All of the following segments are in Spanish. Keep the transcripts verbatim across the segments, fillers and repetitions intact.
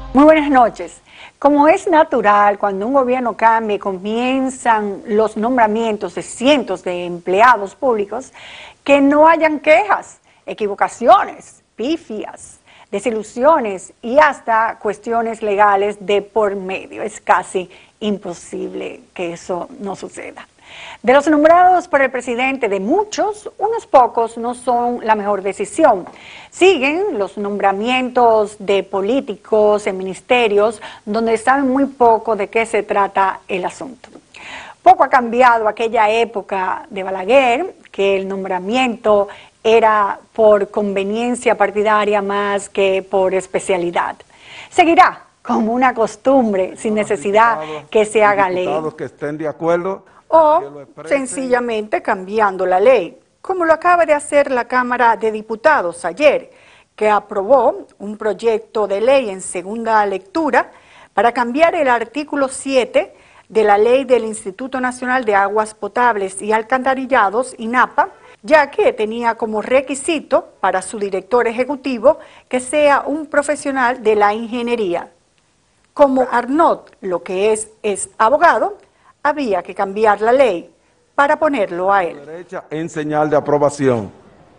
Muy buenas noches. Como es natural, cuando un gobierno cambia y comienzan los nombramientos de cientos de empleados públicos, que no hayan quejas, equivocaciones, pifias, desilusiones y hasta cuestiones legales de por medio. Es casi imposible que eso no suceda. De los nombrados por el presidente, de muchos, unos pocos no son la mejor decisión. Siguen los nombramientos de políticos en ministerios donde saben muy poco de qué se trata el asunto. Poco ha cambiado aquella época de Balaguer, que el nombramiento era por conveniencia partidaria más que por especialidad. Seguirá como una costumbre, sin necesidad que se haga ley. Que estén de acuerdo. O sencillamente cambiando la ley, como lo acaba de hacer la Cámara de Diputados ayer, que aprobó un proyecto de ley en segunda lectura para cambiar el artículo siete de la ley del Instituto Nacional de Aguas Potables y Alcantarillados, INAPA, ya que tenía como requisito para su director ejecutivo que sea un profesional de la ingeniería. Como Arnaud lo que es es abogado, había que cambiar la ley para ponerlo a él. Derecha en señal de aprobación.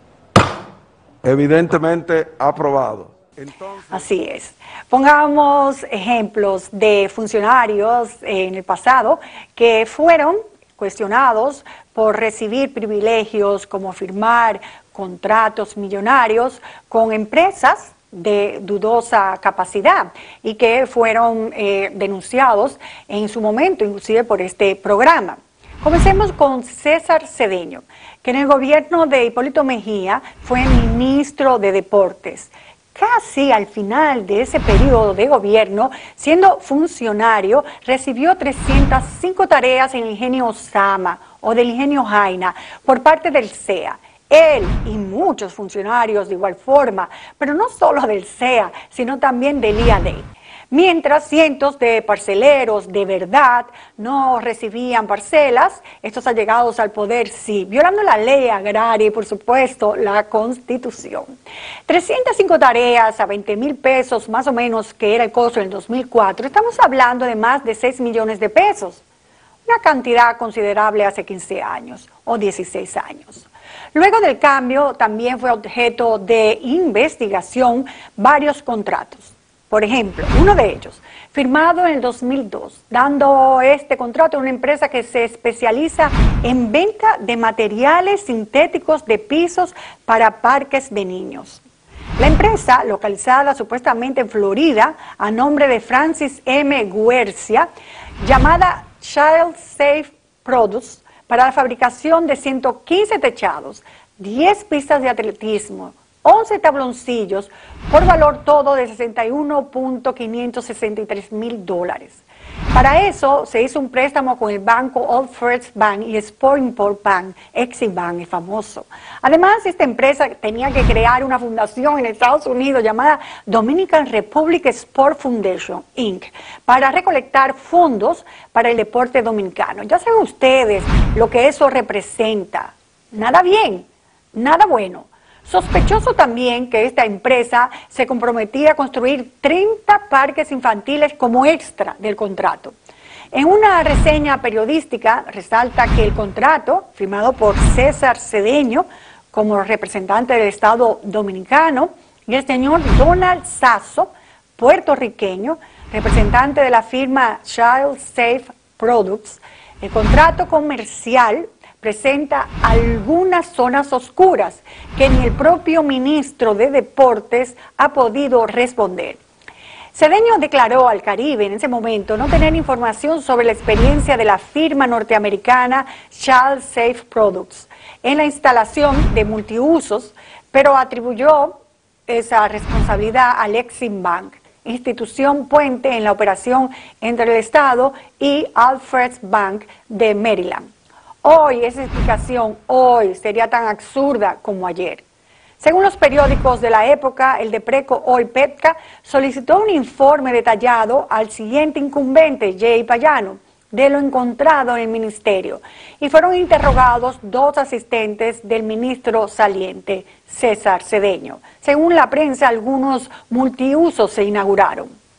Evidentemente aprobado. Entonces... Así es. Pongamos ejemplos de funcionarios en el pasado que fueron cuestionados por recibir privilegios como firmar contratos millonarios con empresas de dudosa capacidad y que fueron eh, denunciados en su momento, inclusive por este programa. Comencemos con César Cedeño, que en el gobierno de Hipólito Mejía fue ministro de Deportes. Casi al final de ese periodo de gobierno, siendo funcionario, recibió trescientas cinco tareas en el ingenio Sama o del ingenio Jaina por parte del C E A. Él y muchos funcionarios de igual forma, pero no solo del C E A, sino también del I A D E. Mientras cientos de parceleros de verdad no recibían parcelas, estos allegados al poder sí, violando la ley agraria y por supuesto la Constitución. trescientas cinco tareas a veinte mil pesos más o menos, que era el costo en el dos mil cuatro, estamos hablando de más de seis millones de pesos, una cantidad considerable hace quince años o dieciséis años. Luego del cambio también fue objeto de investigación varios contratos. Por ejemplo, uno de ellos, firmado en el dos mil dos, dando este contrato a una empresa que se especializa en venta de materiales sintéticos de pisos para parques de niños. La empresa, localizada supuestamente en Florida, a nombre de Francis M. Guercia, llamada Child Safe Products, para la fabricación de ciento quince techados, diez pistas de atletismo, once tabloncillos, por valor todo de sesenta y uno punto quinientos sesenta y tres mil dólares. Para eso se hizo un préstamo con el banco Old First Bank y Sport Import Bank, Exim Bank, el famoso. Además, esta empresa tenía que crear una fundación en Estados Unidos llamada Dominican Republic Sport Foundation, incorporated, para recolectar fondos para el deporte dominicano. Ya saben ustedes lo que eso representa. Nada bien, nada bueno. Sospechoso también que esta empresa se comprometía a construir treinta parques infantiles como extra del contrato. En una reseña periodística resalta que el contrato, firmado por César Cedeño como representante del Estado dominicano, y el señor Donald Sasso, puertorriqueño, representante de la firma Child Safe Products, el contrato comercial presenta algunas zonas oscuras que ni el propio ministro de Deportes ha podido responder. Cedeño declaró al Caribe en ese momento no tener información sobre la experiencia de la firma norteamericana Child Safe Products en la instalación de multiusos, pero atribuyó esa responsabilidad al Exim Bank, institución puente en la operación entre el Estado y Old First Bank de Maryland. Hoy esa explicación, hoy, sería tan absurda como ayer. Según los periódicos de la época, el Depreco Oil Petca solicitó un informe detallado al siguiente incumbente, Jay Payano, de lo encontrado en el ministerio, y fueron interrogados dos asistentes del ministro saliente, César Cedeño. Según la prensa, algunos multiusos se inauguraron.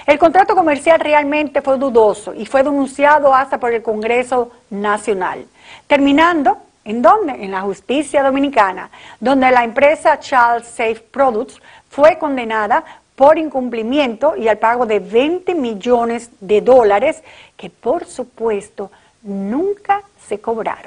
El contrato comercial realmente fue dudoso y fue denunciado hasta por el Congreso Nacional, terminando, ¿en dónde? En la justicia dominicana, donde la empresa Child Safe Products fue condenada por incumplimiento y al pago de veinte millones de dólares que, por supuesto, nunca se cobraron.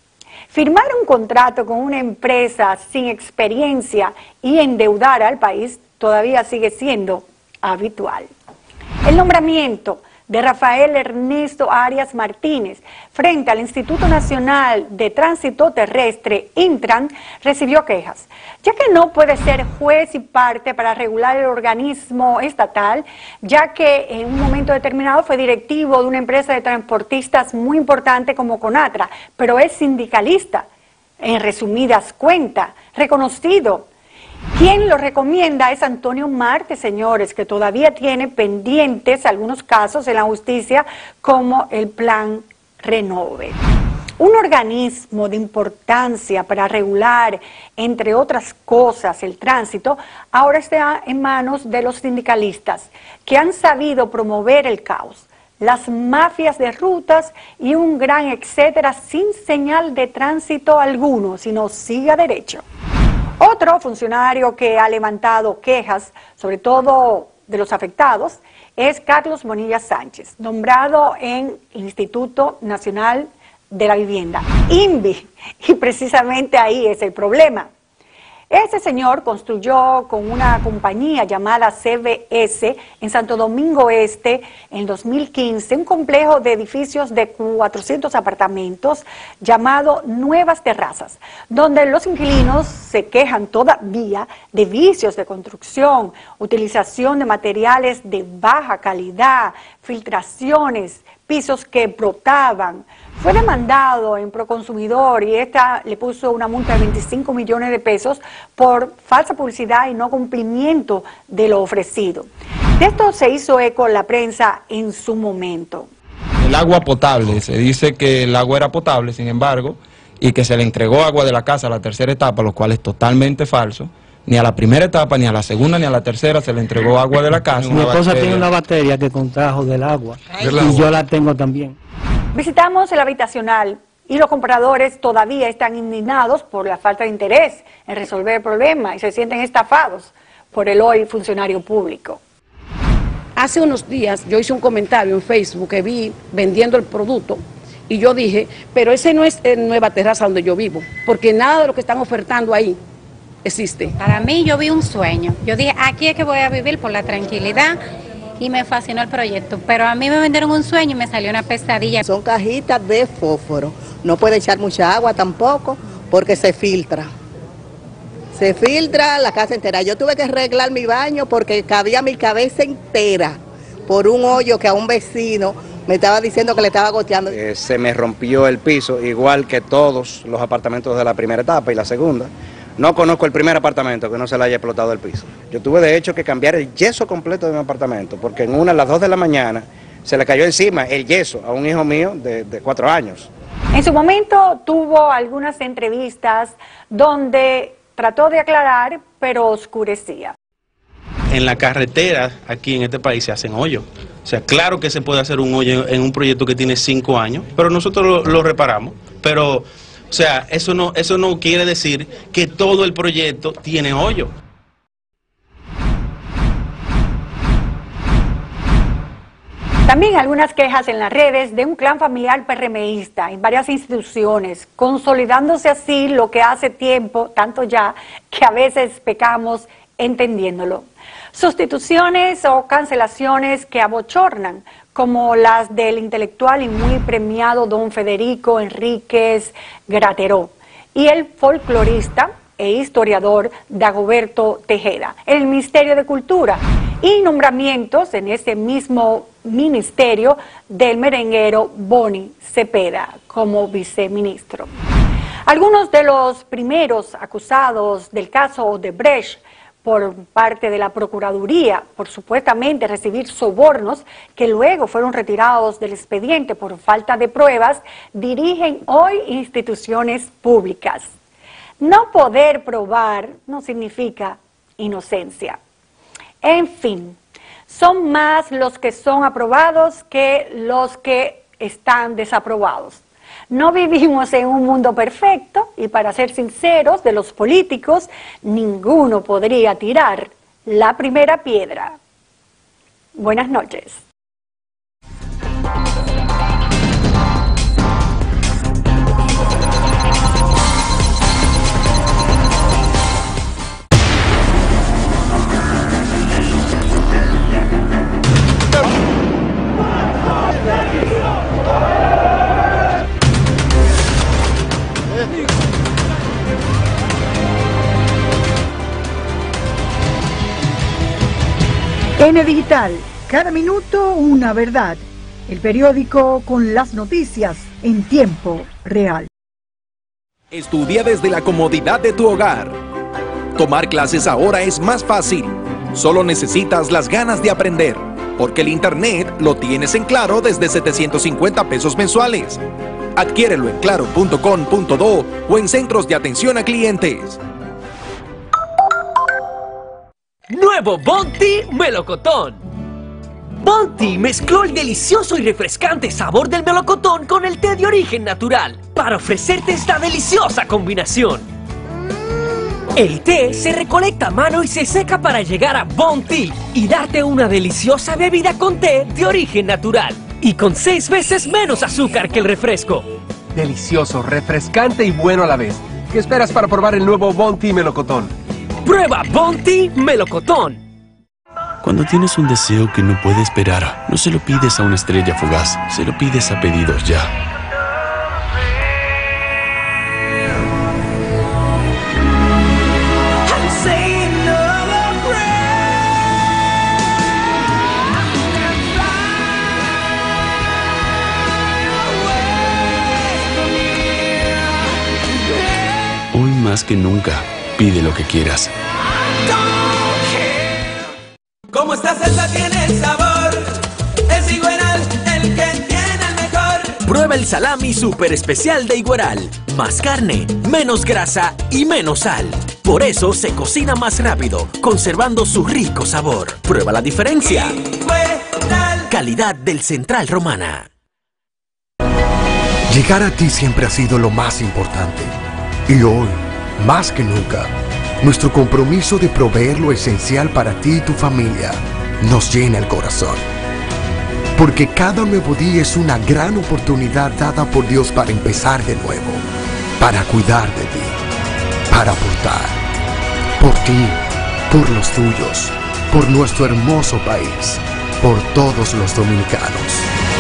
Firmar un contrato con una empresa sin experiencia y endeudar al país todavía sigue siendo habitual. El nombramiento de Rafael Ernesto Arias Martínez frente al Instituto Nacional de Tránsito Terrestre, Intran, recibió quejas, ya que no puede ser juez y parte para regular el organismo estatal, ya que en un momento determinado fue directivo de una empresa de transportistas muy importante como Conatra, pero es sindicalista, en resumidas cuentas, reconocido. Quien lo recomienda es Antonio Marte, señores, que todavía tiene pendientes algunos casos en la justicia, como el Plan Renove. Un organismo de importancia para regular, entre otras cosas, el tránsito, ahora está en manos de los sindicalistas, que han sabido promover el caos, las mafias de rutas y un gran etcétera sin señal de tránsito alguno, sino siga derecho. Otro funcionario que ha levantado quejas, sobre todo de los afectados, es Carlos Bonilla Sánchez, nombrado en Instituto Nacional de la Vivienda, I N V I, y precisamente ahí es el problema. Este señor construyó con una compañía llamada C B S en Santo Domingo Este en dos mil quince un complejo de edificios de cuatrocientos apartamentos llamado Nuevas Terrazas, donde los inquilinos se quejan todavía de vicios de construcción, utilización de materiales de baja calidad, filtraciones, pisos que brotaban. Fue demandado en Proconsumidor y esta le puso una multa de veinticinco millones de pesos por falsa publicidad y no cumplimiento de lo ofrecido. De esto se hizo eco la prensa en su momento. El agua potable, se dice que el agua era potable, sin embargo, y que se le entregó agua de la casa a la tercera etapa, lo cual es totalmente falso. Ni a la primera etapa, ni a la segunda, ni a la tercera se le entregó agua de la casa. Mi esposa bacteria. tiene una bacteria que contrajo del agua, ¿Del y agua? yo la tengo también. Visitamos el habitacional y los compradores todavía están indignados por la falta de interés en resolver el problema y se sienten estafados por el hoy funcionario público. Hace unos días yo hice un comentario en Facebook que vi vendiendo el producto y yo dije, pero ese no es en Nueva Terraza donde yo vivo, porque nada de lo que están ofertando ahí existe. Para mí yo vi un sueño, yo dije, aquí es que voy a vivir por la tranquilidad y me fascinó el proyecto, pero a mí me vendieron un sueño y me salió una pesadilla. Son cajitas de fósforo, no puede echar mucha agua tampoco porque se filtra. Se filtra la casa entera. Yo tuve que arreglar mi baño porque cabía mi cabeza entera por un hoyo que a un vecino me estaba diciendo que le estaba goteando. Eh, se me rompió el piso, igual que todos los apartamentos de la primera etapa y la segunda. No conozco el primer apartamento que no se le haya explotado el piso. Yo tuve de hecho que cambiar el yeso completo de mi apartamento, porque en una a las dos de la mañana se le cayó encima el yeso a un hijo mío de, de cuatro años. En su momento tuvo algunas entrevistas donde trató de aclarar, pero oscurecía. En la carretera, aquí en este país, se hacen hoyos. O sea, claro que se puede hacer un hoyo en un proyecto que tiene cinco años, pero nosotros lo, lo reparamos. Pero, o sea, eso no, eso no quiere decir que todo el proyecto tiene hoyo. También algunas quejas en las redes de un clan familiar PRMista en varias instituciones, consolidándose así lo que hace tiempo, tanto ya, que a veces pecamos entendiéndolo. Sustituciones o cancelaciones que abochornan, como las del intelectual y muy premiado don Federico Enríquez Grateró y el folclorista e historiador Dagoberto Tejeda en el Ministerio de Cultura, y nombramientos en ese mismo ministerio del merenguero Boni Cepeda como viceministro. Algunos de los primeros acusados del caso Odebrecht por parte de la Procuraduría por supuestamente recibir sobornos que luego fueron retirados del expediente por falta de pruebas, dirigen hoy instituciones públicas. No poder probar no significa inocencia. En fin, son más los que son aprobados que los que están desaprobados. No vivimos en un mundo perfecto y, para ser sinceros, de los políticos, ninguno podría tirar la primera piedra. Buenas noches. N Digital, cada minuto una verdad. El periódico con las noticias en tiempo real. Estudia desde la comodidad de tu hogar. Tomar clases ahora es más fácil. Solo necesitas las ganas de aprender, porque el internet lo tienes en Claro desde setecientos cincuenta pesos mensuales. Adquiérelo en claro punto com punto do o en centros de atención a clientes. Nuevo Bounty Melocotón. Bounty mezcló el delicioso y refrescante sabor del melocotón con el té de origen natural para ofrecerte esta deliciosa combinación. El té se recolecta a mano y se seca para llegar a Bounty y darte una deliciosa bebida con té de origen natural y con seis veces menos azúcar que el refresco. Delicioso, refrescante y bueno a la vez. ¿Qué esperas para probar el nuevo Bounty Melocotón? Prueba Bounty Melocotón. Cuando tienes un deseo que no puede esperar, no se lo pides a una estrella fugaz, se lo pides a Pedidos Ya. Hoy más que nunca, pide lo que quieras. Como esta salsa tiene el sabor, es Igueral el que tiene el mejor. Prueba el salami super especial de Igueral. Más carne, menos grasa y menos sal. Por eso se cocina más rápido, conservando su rico sabor. Prueba la diferencia. Igueral. Calidad del Central Romana. Llegar a ti siempre ha sido lo más importante. Y hoy, más que nunca, nuestro compromiso de proveer lo esencial para ti y tu familia nos llena el corazón. Porque cada nuevo día es una gran oportunidad dada por Dios para empezar de nuevo, para cuidar de ti, para aportar, por ti, por los tuyos, por nuestro hermoso país, por todos los dominicanos.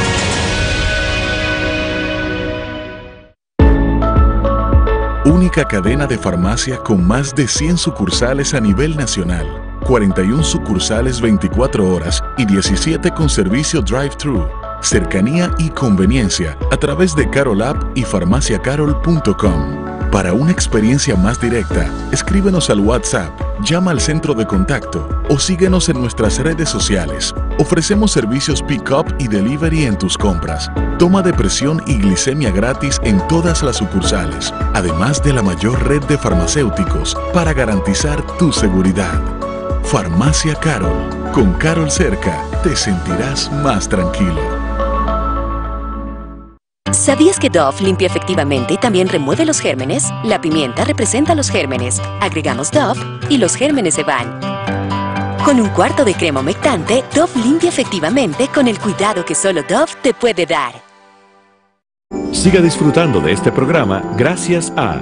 Única cadena de farmacia con más de cien sucursales a nivel nacional, cuarenta y una sucursales veinticuatro horas y diecisiete con servicio drive-thru, cercanía y conveniencia a través de Carol App y farmacia carol punto com. Para una experiencia más directa, escríbenos al WhatsApp, llama al centro de contacto o síguenos en nuestras redes sociales. Ofrecemos servicios pick-up y delivery en tus compras. Toma de presión y glicemia gratis en todas las sucursales, además de la mayor red de farmacéuticos para garantizar tu seguridad. Farmacia Carol. Con Carol cerca, te sentirás más tranquilo. ¿Sabías que Dove limpia efectivamente y también remueve los gérmenes? La pimienta representa los gérmenes. Agregamos Dove y los gérmenes se van. Con un cuarto de crema humectante, Dove limpia efectivamente con el cuidado que solo Dove te puede dar. Siga disfrutando de este programa gracias a...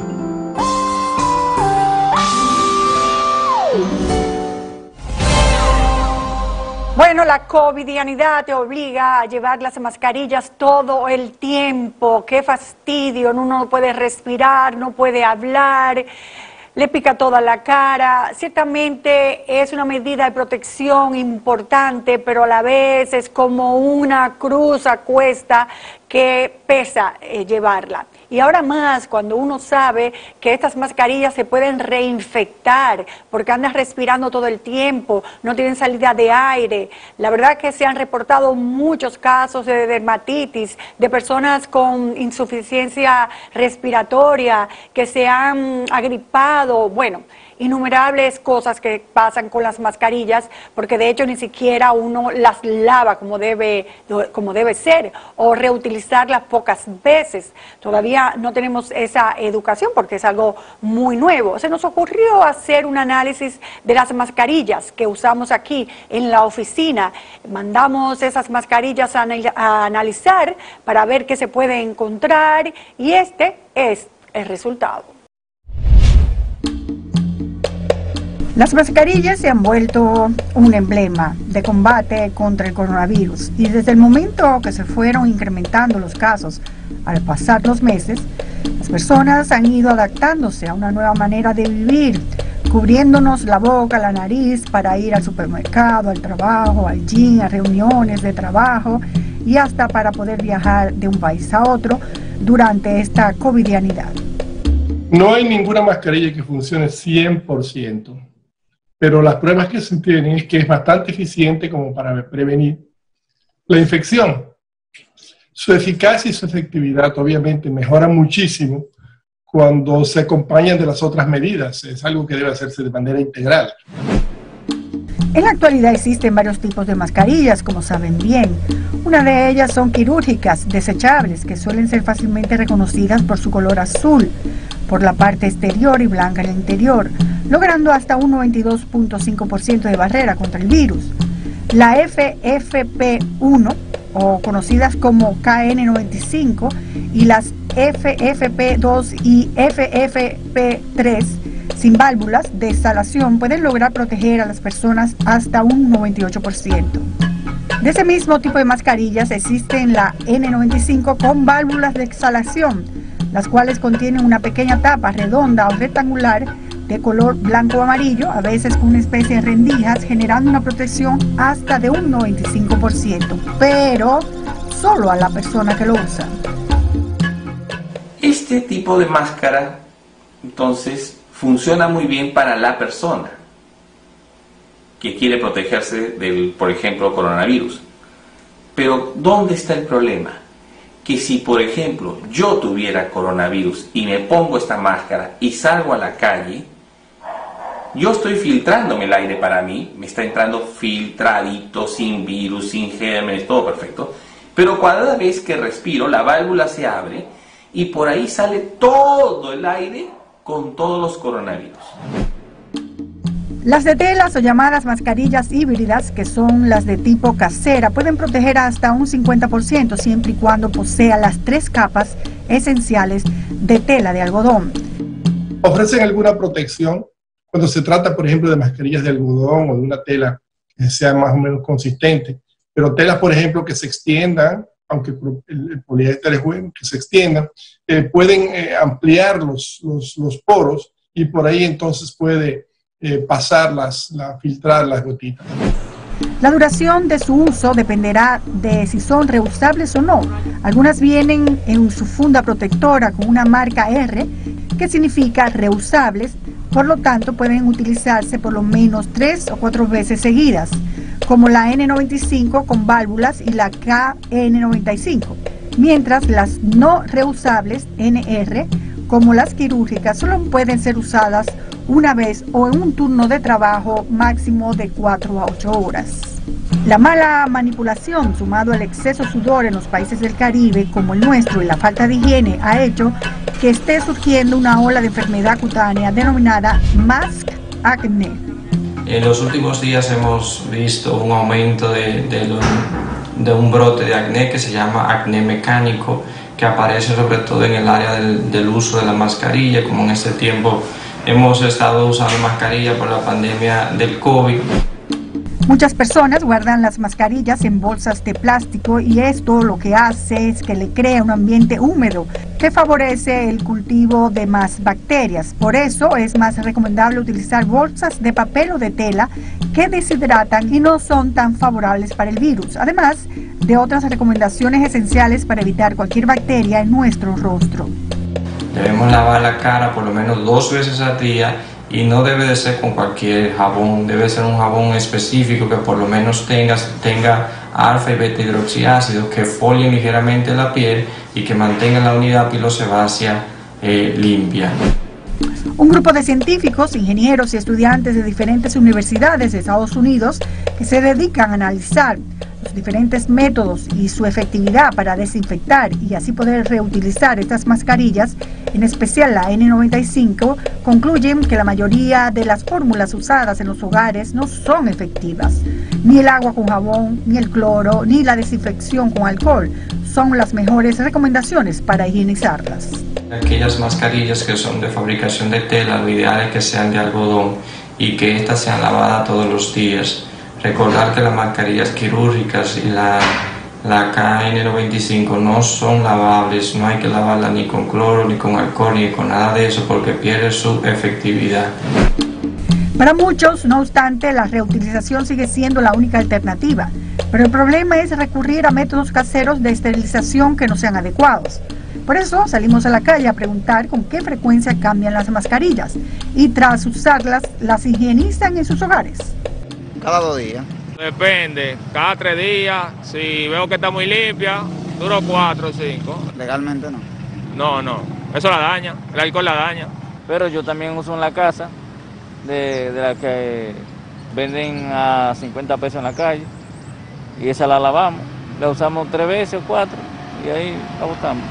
Bueno, la covidianidad te obliga a llevar las mascarillas todo el tiempo. Qué fastidio, uno no puede respirar, no puede hablar, le pica toda la cara. Ciertamente es una medida de protección importante, pero a la vez es como una cruz a cuesta que pesa eh, llevarla. Y ahora más cuando uno sabe que estas mascarillas se pueden reinfectar porque andas respirando todo el tiempo, no tienen salida de aire. La verdad que se han reportado muchos casos de dermatitis, de personas con insuficiencia respiratoria, que se han agripado. Bueno, innumerables cosas que pasan con las mascarillas, porque de hecho ni siquiera uno las lava como debe, como debe ser, o reutilizarlas pocas veces. Todavía no tenemos esa educación porque es algo muy nuevo. Se nos ocurrió hacer un análisis de las mascarillas que usamos aquí en la oficina. Mandamos esas mascarillas a, a analizar para ver qué se puede encontrar y este es el resultado. Las mascarillas se han vuelto un emblema de combate contra el coronavirus y desde el momento que se fueron incrementando los casos al pasar los meses, las personas han ido adaptándose a una nueva manera de vivir, cubriéndonos la boca, la nariz para ir al supermercado, al trabajo, al gym, a reuniones de trabajo y hasta para poder viajar de un país a otro durante esta covidianidad. No hay ninguna mascarilla que funcione cien por ciento. Pero las pruebas que se tienen es que es bastante eficiente como para prevenir la infección. Su eficacia y su efectividad obviamente mejoran muchísimo cuando se acompañan de las otras medidas. Es algo que debe hacerse de manera integral. En la actualidad existen varios tipos de mascarillas, como saben bien. Una de ellas son quirúrgicas, desechables, que suelen ser fácilmente reconocidas por su color azul, por la parte exterior y blanca en el interior, logrando hasta un noventa y dos punto cinco por ciento de barrera contra el virus. La F F P uno, o conocidas como K N noventa y cinco, y las F F P dos y F F P tres, sin válvulas de exhalación, pueden lograr proteger a las personas hasta un noventa y ocho por ciento. De ese mismo tipo de mascarillas existen la N noventa y cinco con válvulas de exhalación, las cuales contienen una pequeña tapa redonda o rectangular de color blanco o amarillo, a veces con una especie de rendijas, generando una protección hasta de un noventa y cinco por ciento, pero solo a la persona que lo usa. Este tipo de máscara, entonces, funciona muy bien para la persona que quiere protegerse del, por ejemplo, coronavirus. Pero, ¿dónde está el problema? Que si, por ejemplo, yo tuviera coronavirus y me pongo esta máscara y salgo a la calle, yo estoy filtrándome el aire para mí, me está entrando filtradito, sin virus, sin gérmenes, todo perfecto. Pero cada vez que respiro, la válvula se abre y por ahí sale todo el aire con todos los coronavirus. Las de telas o llamadas mascarillas híbridas, que son las de tipo casera, pueden proteger hasta un cincuenta por ciento siempre y cuando posea las tres capas esenciales de tela de algodón. ¿Ofrecen alguna protección cuando se trata, por ejemplo, de mascarillas de algodón o de una tela que sea más o menos consistente? Pero telas, por ejemplo, que se extiendan, aunque el poliéster es bueno, que se extiendan, eh, pueden eh, ampliar los, los, los poros y por ahí entonces puede eh, pasarlas, la, filtrar las gotitas. La duración de su uso dependerá de si son reusables o no. Algunas vienen en su funda protectora con una marca R, que significa reusables, por lo tanto pueden utilizarse por lo menos tres o cuatro veces seguidas, como la N noventa y cinco con válvulas y la K N noventa y cinco, mientras las no reusables N R, como las quirúrgicas, solo pueden ser usadas una vez o en un turno de trabajo máximo de cuatro a ocho horas. La mala manipulación, sumado al exceso de sudor en los países del Caribe, como el nuestro, y la falta de higiene, ha hecho que esté surgiendo una ola de enfermedad cutánea denominada mask acne. En los últimos días hemos visto un aumento de, de, lo, de un brote de acné que se llama acné mecánico, que aparece sobre todo en el área del, del uso de la mascarilla, como en este tiempo hemos estado usando mascarilla por la pandemia del COVID. Muchas personas guardan las mascarillas en bolsas de plástico y esto lo que hace es que le crea un ambiente húmedo que favorece el cultivo de más bacterias. Por eso es más recomendable utilizar bolsas de papel o de tela que deshidratan y no son tan favorables para el virus, además de otras recomendaciones esenciales para evitar cualquier bacteria en nuestro rostro. Debemos lavar la cara por lo menos dos veces al día y no debe de ser con cualquier jabón, debe ser un jabón específico que por lo menos tenga, tenga alfa y beta hidroxiácido, que folie ligeramente la piel y que mantenga la unidad pilosebácea eh, limpia. Un grupo de científicos, ingenieros y estudiantes de diferentes universidades de Estados Unidos que se dedican a analizar los diferentes métodos y su efectividad para desinfectar y así poder reutilizar estas mascarillas, en especial la N noventa y cinco, concluyen que la mayoría de las fórmulas usadas en los hogares no son efectivas. Ni el agua con jabón, ni el cloro, ni la desinfección con alcohol son las mejores recomendaciones para higienizarlas. Aquellas mascarillas que son de fabricación de tela, lo ideal es que sean de algodón y que éstas sean lavadas todos los días. Recordar que las mascarillas quirúrgicas y la, la K N noventa y cinco no son lavables, no hay que lavarla ni con cloro, ni con alcohol, ni con nada de eso porque pierde su efectividad. Para muchos, no obstante, la reutilización sigue siendo la única alternativa, pero el problema es recurrir a métodos caseros de esterilización que no sean adecuados. Por eso salimos a la calle a preguntar con qué frecuencia cambian las mascarillas y tras usarlas, las higienizan en sus hogares. Cada dos días. Depende, cada tres días, si veo que está muy limpia, duro cuatro o cinco. Legalmente no. No, no, eso la daña, el alcohol la daña. Pero yo también uso en la casa, de, de la que venden a cincuenta pesos en la calle, y esa la lavamos, la usamos tres veces o cuatro, y ahí la botamos.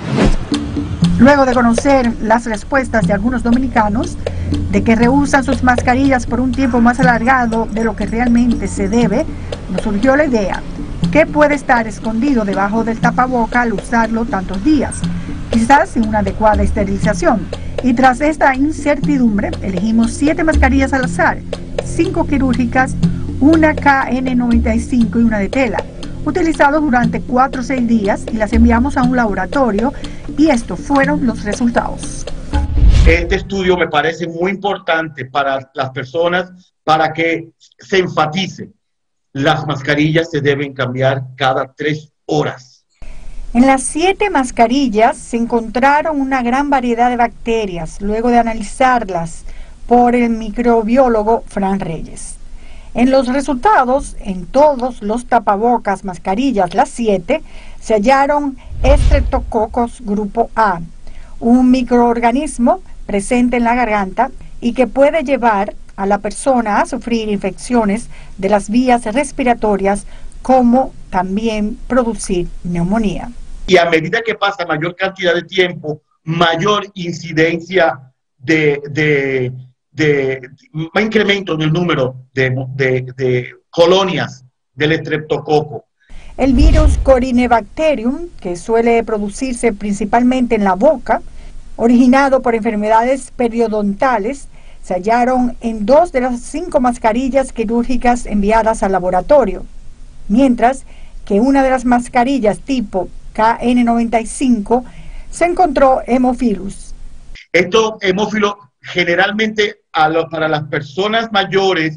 Luego de conocer las respuestas de algunos dominicanos de que reusan sus mascarillas por un tiempo más alargado de lo que realmente se debe, nos surgió la idea: ¿qué puede estar escondido debajo del tapaboca al usarlo tantos días? Quizás sin una adecuada esterilización. Y tras esta incertidumbre, elegimos siete mascarillas al azar, cinco quirúrgicas, una K N noventa y cinco y una de tela, utilizados durante cuatro o seis días, y las enviamos a un laboratorio y estos fueron los resultados. Este estudio me parece muy importante para las personas, para que se enfatice. Las mascarillas se deben cambiar cada tres horas. En las siete mascarillas se encontraron una gran variedad de bacterias, luego de analizarlas por el microbiólogo Fran Reyes. En los resultados, en todos los tapabocas, mascarillas, las siete, se hallaron Streptococcus grupo A, un microorganismo presente en la garganta y que puede llevar a la persona a sufrir infecciones de las vías respiratorias, como también producir neumonía. Y a medida que pasa mayor cantidad de tiempo, mayor incidencia de, de, de, de incremento en el número de, de, de colonias del estreptococo. El virus Corynebacterium, que suele producirse principalmente en la boca, originado por enfermedades periodontales, se hallaron en dos de las cinco mascarillas quirúrgicas enviadas al laboratorio, mientras que una de las mascarillas tipo K N noventa y cinco se encontró hemófilos. Estos hemófilos generalmente a lo, para las personas mayores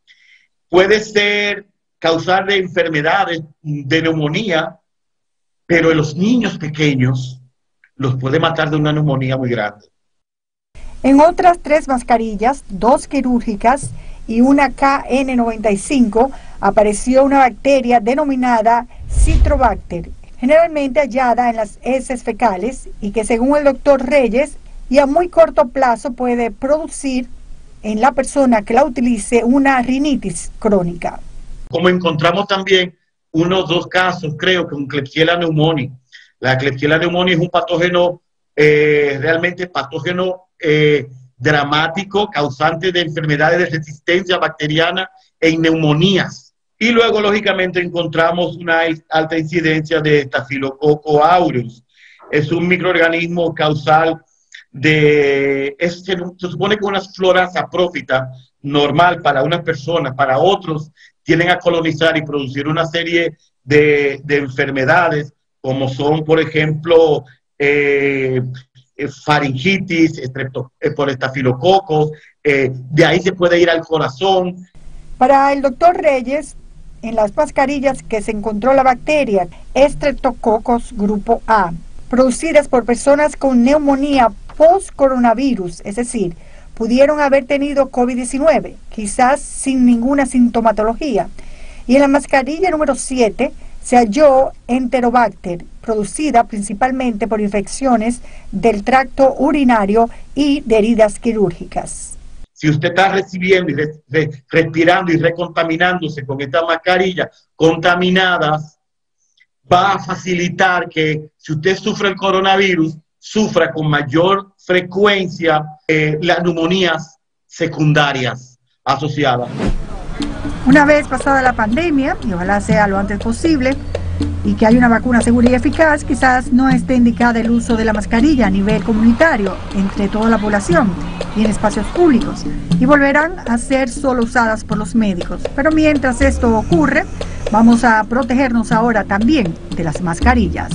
puede ser causar de enfermedades de neumonía, pero en los niños pequeños los puede matar de una neumonía muy grande. En otras tres mascarillas, dos quirúrgicas y una K N noventa y cinco, apareció una bacteria denominada Citrobacter, generalmente hallada en las heces fecales y que, según el doctor Reyes, y a muy corto plazo puede producir en la persona que la utilice una rinitis crónica. Como encontramos también unos dos casos, creo, con Klebsiella pneumoniae. La Klebsiella pneumoniae es un patógeno, eh, realmente patógeno eh, dramático, causante de enfermedades de resistencia bacteriana en neumonías. Y luego, lógicamente, encontramos una alta incidencia de Staphylococcus aureus. Es un microorganismo causal de... Es, se, se supone que una flora saprófita normal para unas personas, para otros, tienden a colonizar y producir una serie de, de enfermedades, como son, por ejemplo, eh, faringitis, estrepto, eh, por estafilococos, eh, de ahí se puede ir al corazón. Para el doctor Reyes, en las mascarillas que se encontró la bacteria Streptococcus grupo A, producidas por personas con neumonía post-coronavirus, es decir, pudieron haber tenido COVID diecinueve, quizás sin ninguna sintomatología. Y en la mascarilla número siete se halló Enterobacter, producida principalmente por infecciones del tracto urinario y de heridas quirúrgicas. Si usted está recibiendo y re, re, respirando y recontaminándose con estas mascarillas contaminadas, va a facilitar que si usted sufre el coronavirus, sufra con mayor frecuencia eh, las neumonías secundarias asociadas. Una vez pasada la pandemia, y ojalá sea lo antes posible, y que haya una vacuna segura y eficaz, quizás no esté indicada el uso de la mascarilla a nivel comunitario entre toda la población y en espacios públicos, y volverán a ser solo usadas por los médicos. Pero mientras esto ocurre, vamos a protegernos ahora también de las mascarillas.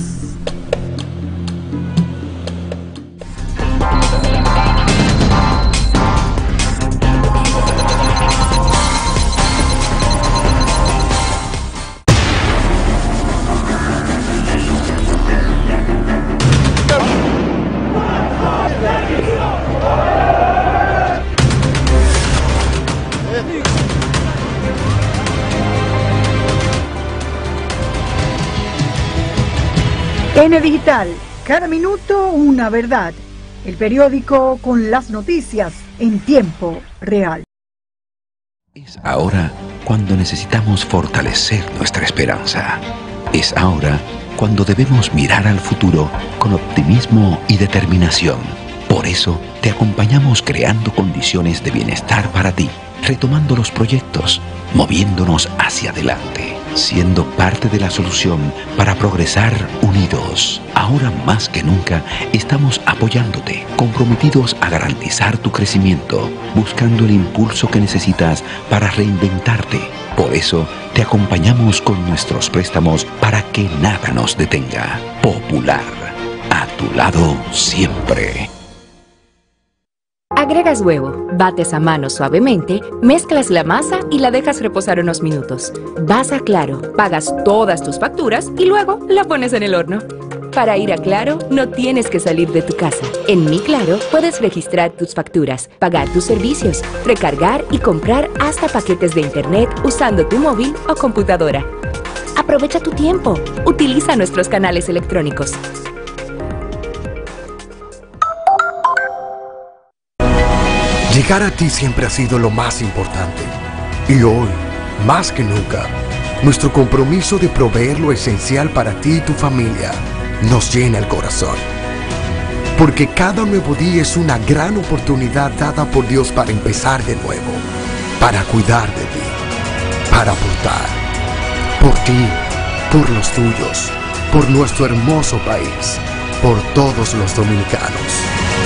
N Digital, cada minuto una verdad. El periódico con las noticias en tiempo real. Es ahora cuando necesitamos fortalecer nuestra esperanza. Es ahora cuando debemos mirar al futuro con optimismo y determinación. Por eso te acompañamos creando condiciones de bienestar para ti, retomando los proyectos, moviéndonos hacia adelante, siendo parte de la solución para progresar unidos. Ahora más que nunca estamos apoyándote, comprometidos a garantizar tu crecimiento, buscando el impulso que necesitas para reinventarte. Por eso te acompañamos con nuestros préstamos para que nada nos detenga. Popular, a tu lado siempre. Agregas huevo, bates a mano suavemente, mezclas la masa y la dejas reposar unos minutos. Vas a Claro, pagas todas tus facturas y luego la pones en el horno. Para ir a Claro, no tienes que salir de tu casa. En Mi Claro puedes registrar tus facturas, pagar tus servicios, recargar y comprar hasta paquetes de internet usando tu móvil o computadora. Aprovecha tu tiempo. Utiliza nuestros canales electrónicos. Llegar a ti siempre ha sido lo más importante. Y hoy, más que nunca, nuestro compromiso de proveer lo esencial para ti y tu familia nos llena el corazón. Porque cada nuevo día es una gran oportunidad dada por Dios para empezar de nuevo, para cuidar de ti, para aportar, por ti, por los tuyos, por nuestro hermoso país, por todos los dominicanos.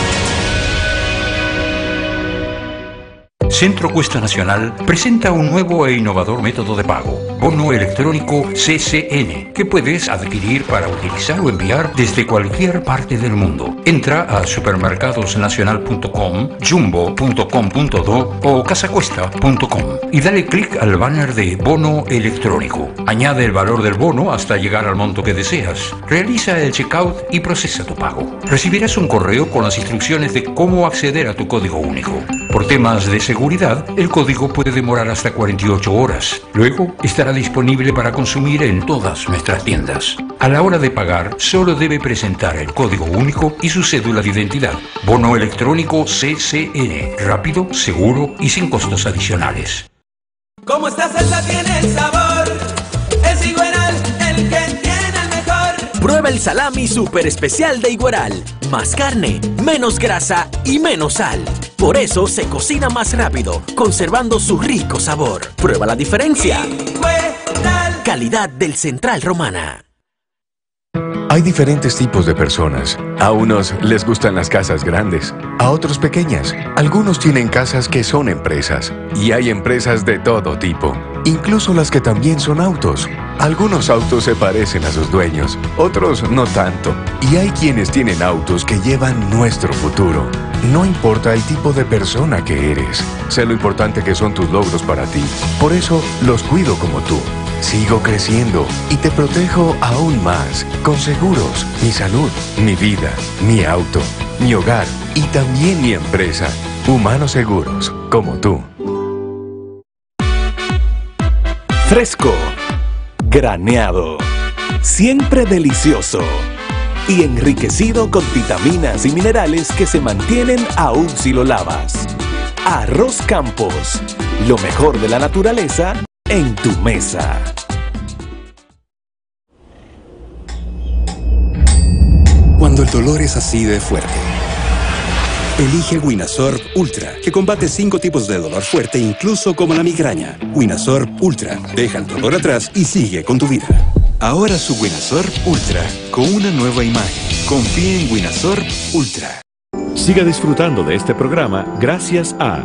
Centro Cuesta Nacional presenta un nuevo e innovador método de pago, bono electrónico C C N, que puedes adquirir para utilizar o enviar desde cualquier parte del mundo. Entra a supermercados nacional punto com, jumbo punto com punto do o casacuesta punto com y dale clic al banner de bono electrónico. Añade el valor del bono hasta llegar al monto que deseas. Realiza el checkout y procesa tu pago. Recibirás un correo con las instrucciones de cómo acceder a tu código único. Por temas de seguridad, el código puede demorar hasta cuarenta y ocho horas. Luego estará disponible para consumir en todas nuestras tiendas. A la hora de pagar, solo debe presentar el código único y su cédula de identidad. Bono electrónico C C N, rápido, seguro y sin costos adicionales. Como esta salsa tiene el sabor, es Igueral el que tiene el mejor. Prueba el salami super especial de Igueral. Más carne, menos grasa y menos sal. Por eso se cocina más rápido, conservando su rico sabor. Prueba la diferencia. Igueral. Calidad del Central Romana. Hay diferentes tipos de personas. A unos les gustan las casas grandes, a otros pequeñas. Algunos tienen casas que son empresas. Y hay empresas de todo tipo, incluso las que también son autos. Algunos autos se parecen a sus dueños, otros no tanto. Y hay quienes tienen autos que llevan nuestro futuro. No importa el tipo de persona que eres, sé lo importante que son tus logros para ti. Por eso los cuido como tú. Sigo creciendo y te protejo aún más con seguros, mi salud, mi vida, mi auto, mi hogar y también mi empresa. Humanos Seguros, como tú. Fresco, graneado, siempre delicioso y enriquecido con vitaminas y minerales que se mantienen aún si lo lavas. Arroz Campos, lo mejor de la naturaleza en tu mesa. Cuando el dolor es así de fuerte, elige Winasorb Ultra, que combate cinco tipos de dolor fuerte, incluso como la migraña. Winasorb Ultra, deja el dolor atrás y sigue con tu vida. Ahora su Winasorb Ultra, con una nueva imagen. Confía en Winasorb Ultra. Siga disfrutando de este programa gracias a...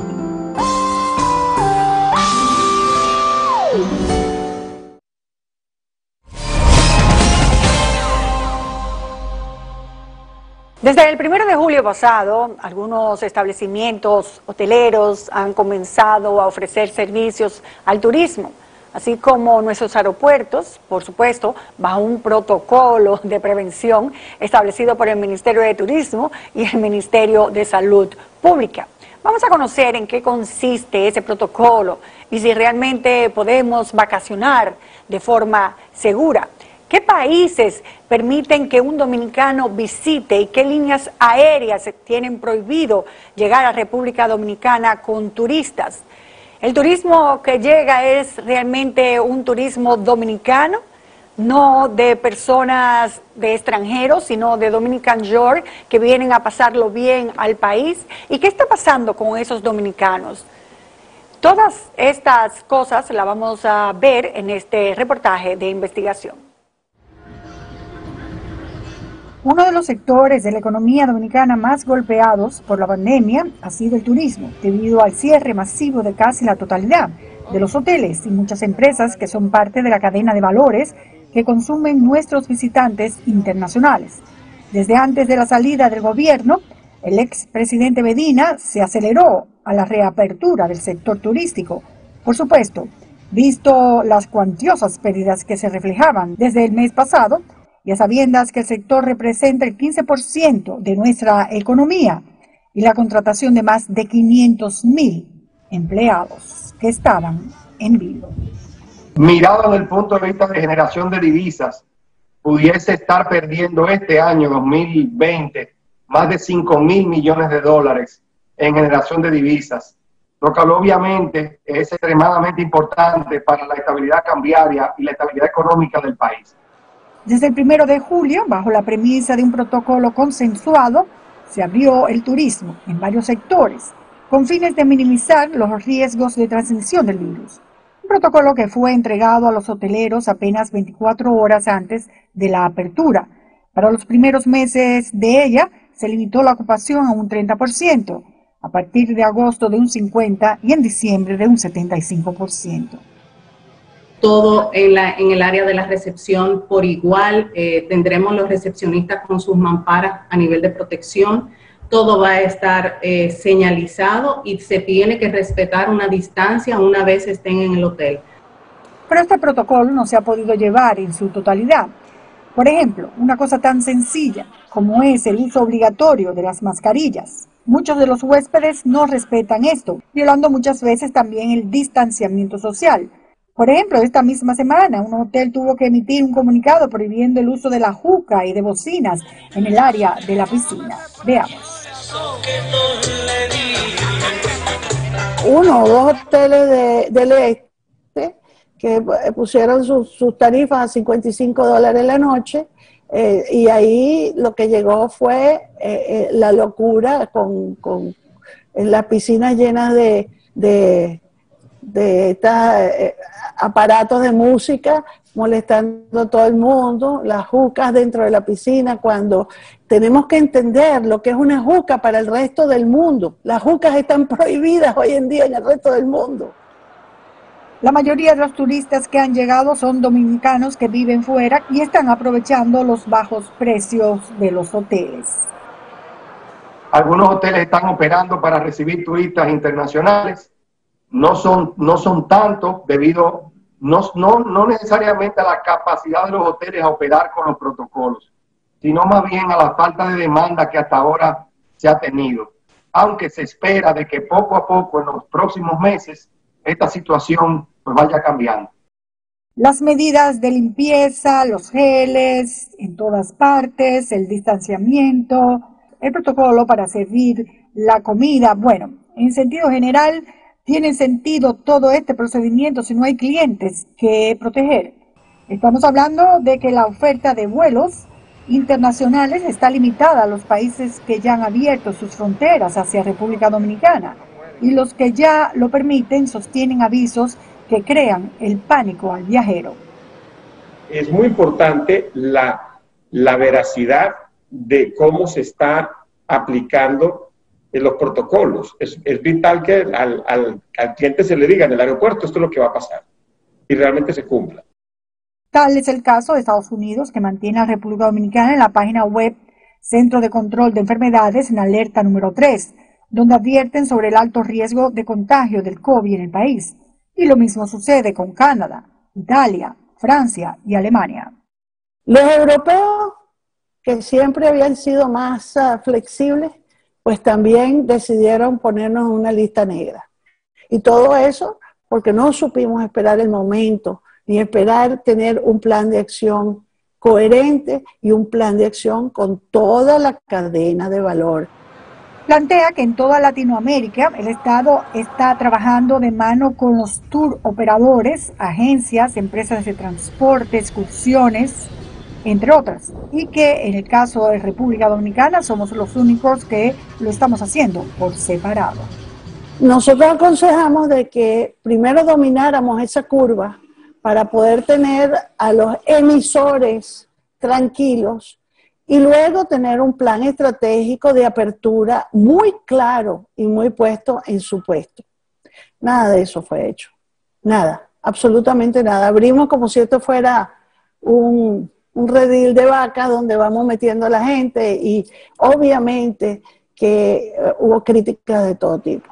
Desde el primero de julio pasado, algunos establecimientos hoteleros han comenzado a ofrecer servicios al turismo, así como nuestros aeropuertos, por supuesto, bajo un protocolo de prevención establecido por el Ministerio de Turismo y el Ministerio de Salud Pública. Vamos a conocer en qué consiste ese protocolo y si realmente podemos vacacionar de forma segura. ¿Qué países permiten que un dominicano visite y qué líneas aéreas tienen prohibido llegar a República Dominicana con turistas? ¿El turismo que llega es realmente un turismo dominicano? No de personas de extranjeros, sino de Dominican York que vienen a pasarlo bien al país. ¿Y qué está pasando con esos dominicanos? Todas estas cosas las vamos a ver en este reportaje de investigación. Uno de los sectores de la economía dominicana más golpeados por la pandemia ha sido el turismo, debido al cierre masivo de casi la totalidad de los hoteles y muchas empresas que son parte de la cadena de valores que consumen nuestros visitantes internacionales. Desde antes de la salida del gobierno, el expresidente Medina se aceleró a la reapertura del sector turístico. Por supuesto, visto las cuantiosas pérdidas que se reflejaban desde el mes pasado, y a sabiendas que el sector representa el quince por ciento de nuestra economía y la contratación de más de quinientos mil empleados que estaban en vilo. Mirado desde el punto de vista de generación de divisas, pudiese estar perdiendo este año dos mil veinte más de cinco mil millones de dólares en generación de divisas, lo que obviamente es extremadamente importante para la estabilidad cambiaria y la estabilidad económica del país. Desde el primero de julio, bajo la premisa de un protocolo consensuado, se abrió el turismo en varios sectores, con fines de minimizar los riesgos de transmisión del virus. Un protocolo que fue entregado a los hoteleros apenas veinticuatro horas antes de la apertura. Para los primeros meses de ella, se limitó la ocupación a un treinta por ciento, a partir de agosto de un cincuenta por ciento y en diciembre de un setenta y cinco por ciento. Todo en, la, en el área de la recepción por igual, eh, tendremos los recepcionistas con sus mamparas a nivel de protección, todo va a estar eh, señalizado y se tiene que respetar una distancia una vez estén en el hotel. Pero este protocolo no se ha podido llevar en su totalidad. Por ejemplo, una cosa tan sencilla como es el uso obligatorio de las mascarillas. Muchos de los huéspedes no respetan esto, violando muchas veces también el distanciamiento social. Por ejemplo, esta misma semana, un hotel tuvo que emitir un comunicado prohibiendo el uso de la juca y de bocinas en el área de la piscina. Veamos. Uno o dos hoteles de, del este que pusieron sus, sus tarifas a cincuenta y cinco dólares la noche, eh, y ahí lo que llegó fue eh, eh, la locura con, con las piscinas llenas de... de de estos eh, aparatos de música molestando a todo el mundo, las jucas dentro de la piscina, cuando tenemos que entender lo que es una juca para el resto del mundo. Las jucas están prohibidas hoy en día en el resto del mundo. La mayoría de los turistas que han llegado son dominicanos que viven fuera y están aprovechando los bajos precios de los hoteles. Algunos hoteles están operando para recibir turistas internacionales. No son, no son tantos debido, no, no, no necesariamente a la capacidad de los hoteles a operar con los protocolos, sino más bien a la falta de demanda que hasta ahora se ha tenido. Aunque se espera de que poco a poco en los próximos meses esta situación pues vaya cambiando. Las medidas de limpieza, los geles en todas partes, el distanciamiento, el protocolo para servir la comida. Bueno, en sentido general, ¿tiene sentido todo este procedimiento si no hay clientes que proteger? Estamos hablando de que la oferta de vuelos internacionales está limitada a los países que ya han abierto sus fronteras hacia República Dominicana, y los que ya lo permiten sostienen avisos que crean el pánico al viajero. Es muy importante la, la veracidad de cómo se está aplicando en los protocolos. Es, es vital que al, al, al cliente se le diga en el aeropuerto esto es lo que va a pasar y realmente se cumpla. Tal es el caso de Estados Unidos, que mantiene a República Dominicana en la página web Centro de Control de Enfermedades en alerta número tres, donde advierten sobre el alto riesgo de contagio del COVID en el país. Y lo mismo sucede con Canadá, Italia, Francia y Alemania. Los europeos, que siempre habían sido más uh, flexibles, pues también decidieron ponernos en una lista negra. Y todo eso porque no supimos esperar el momento, ni esperar tener un plan de acción coherente y un plan de acción con toda la cadena de valor. Plantea que en toda Latinoamérica el Estado está trabajando de mano con los tour operadores, agencias, empresas de transporte, excursiones, entre otras, y que en el caso de República Dominicana somos los únicos que lo estamos haciendo por separado. Nosotros aconsejamos de que primero domináramos esa curva para poder tener a los emisores tranquilos y luego tener un plan estratégico de apertura muy claro y muy puesto en su puesto. Nada de eso fue hecho. Nada, absolutamente nada. Abrimos como si esto fuera un, un redil de vacas donde vamos metiendo a la gente y obviamente que uh, hubo críticas de todo tipo.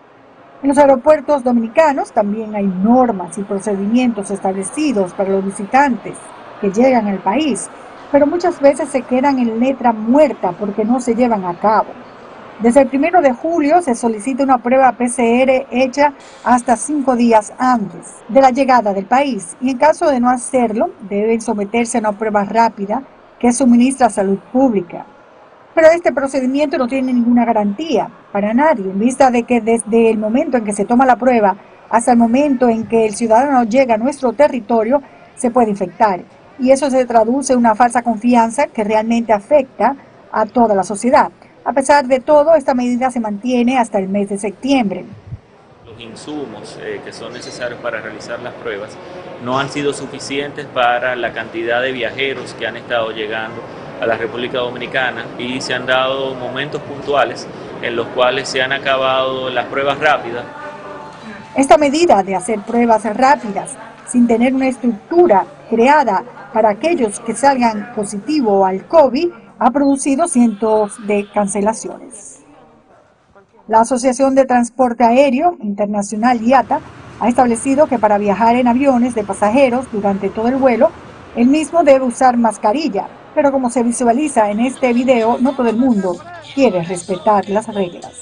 En los aeropuertos dominicanos también hay normas y procedimientos establecidos para los visitantes que llegan al país, pero muchas veces se quedan en letra muerta porque no se llevan a cabo. Desde el primero de julio se solicita una prueba P C R hecha hasta cinco días antes de la llegada del país, y en caso de no hacerlo, deben someterse a una prueba rápida que suministra Salud Pública. Pero este procedimiento no tiene ninguna garantía para nadie, en vista de que desde el momento en que se toma la prueba hasta el momento en que el ciudadano llega a nuestro territorio, se puede infectar. Y eso se traduce en una falsa confianza que realmente afecta a toda la sociedad. A pesar de todo, esta medida se mantiene hasta el mes de septiembre. Los insumos eh, que son necesarios para realizar las pruebas no han sido suficientes para la cantidad de viajeros que han estado llegando a la República Dominicana, y se han dado momentos puntuales en los cuales se han acabado las pruebas rápidas. Esta medida de hacer pruebas rápidas sin tener una estructura creada para aquellos que salgan positivo al COVID ha producido cientos de cancelaciones. La Asociación de Transporte Aéreo Internacional I A T A ha establecido que para viajar en aviones de pasajeros durante todo el vuelo, el mismo debe usar mascarilla, pero como se visualiza en este video, no todo el mundo quiere respetar las reglas.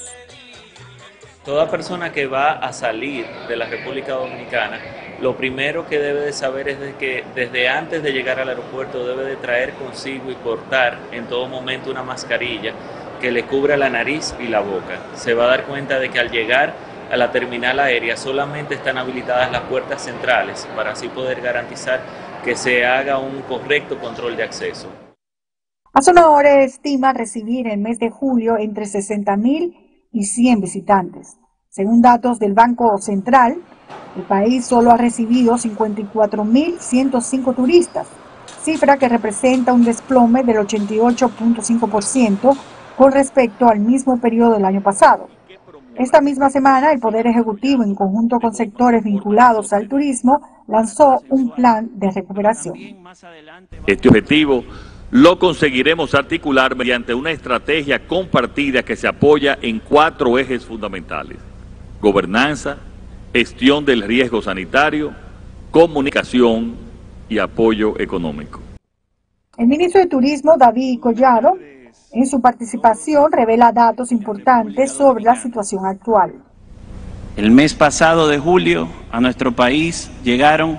Toda persona que va a salir de la República Dominicana, lo primero que debe de saber es de que desde antes de llegar al aeropuerto debe de traer consigo y portar en todo momento una mascarilla que le cubra la nariz y la boca. Se va a dar cuenta de que al llegar a la terminal aérea solamente están habilitadas las puertas centrales para así poder garantizar que se haga un correcto control de acceso. Azonore estima recibir en el mes de julio entre sesenta mil y cien visitantes. Según datos del Banco Central, el país solo ha recibido cincuenta y cuatro mil ciento cinco turistas, cifra que representa un desplome del ochenta y ocho punto cinco por ciento con respecto al mismo periodo del año pasado. Esta misma semana, el Poder Ejecutivo, en conjunto con sectores vinculados al turismo, lanzó un plan de recuperación. Este objetivo lo conseguiremos articular mediante una estrategia compartida que se apoya en cuatro ejes fundamentales: gobernanza, gestión del riesgo sanitario, comunicación y apoyo económico. El ministro de Turismo, David Collado, en su participación revela datos importantes sobre la situación actual. El mes pasado de julio a nuestro país llegaron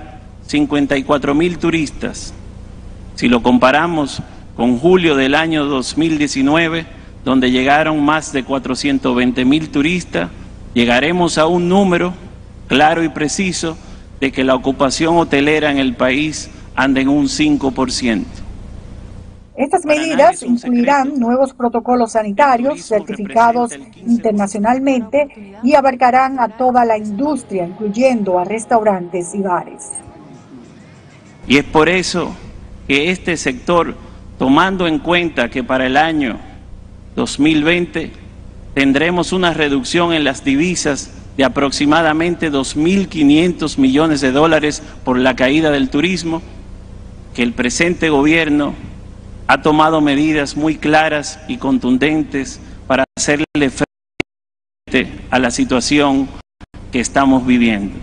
cincuenta y cuatro mil turistas. Si lo comparamos con julio del año dos mil diecinueve, donde llegaron más de cuatrocientos veinte mil turistas, llegaremos a un número claro y preciso de que la ocupación hotelera en el país anda en un cinco por ciento. Estas medidas incluirán nuevos protocolos sanitarios certificados internacionalmente y abarcarán a toda la industria, incluyendo a restaurantes y bares. Y es por eso que este sector, tomando en cuenta que para el año dos mil veinte tendremos una reducción en las divisas de aproximadamente dos mil quinientos millones de dólares por la caída del turismo, que el presente gobierno ha tomado medidas muy claras y contundentes para hacerle frente a la situación que estamos viviendo.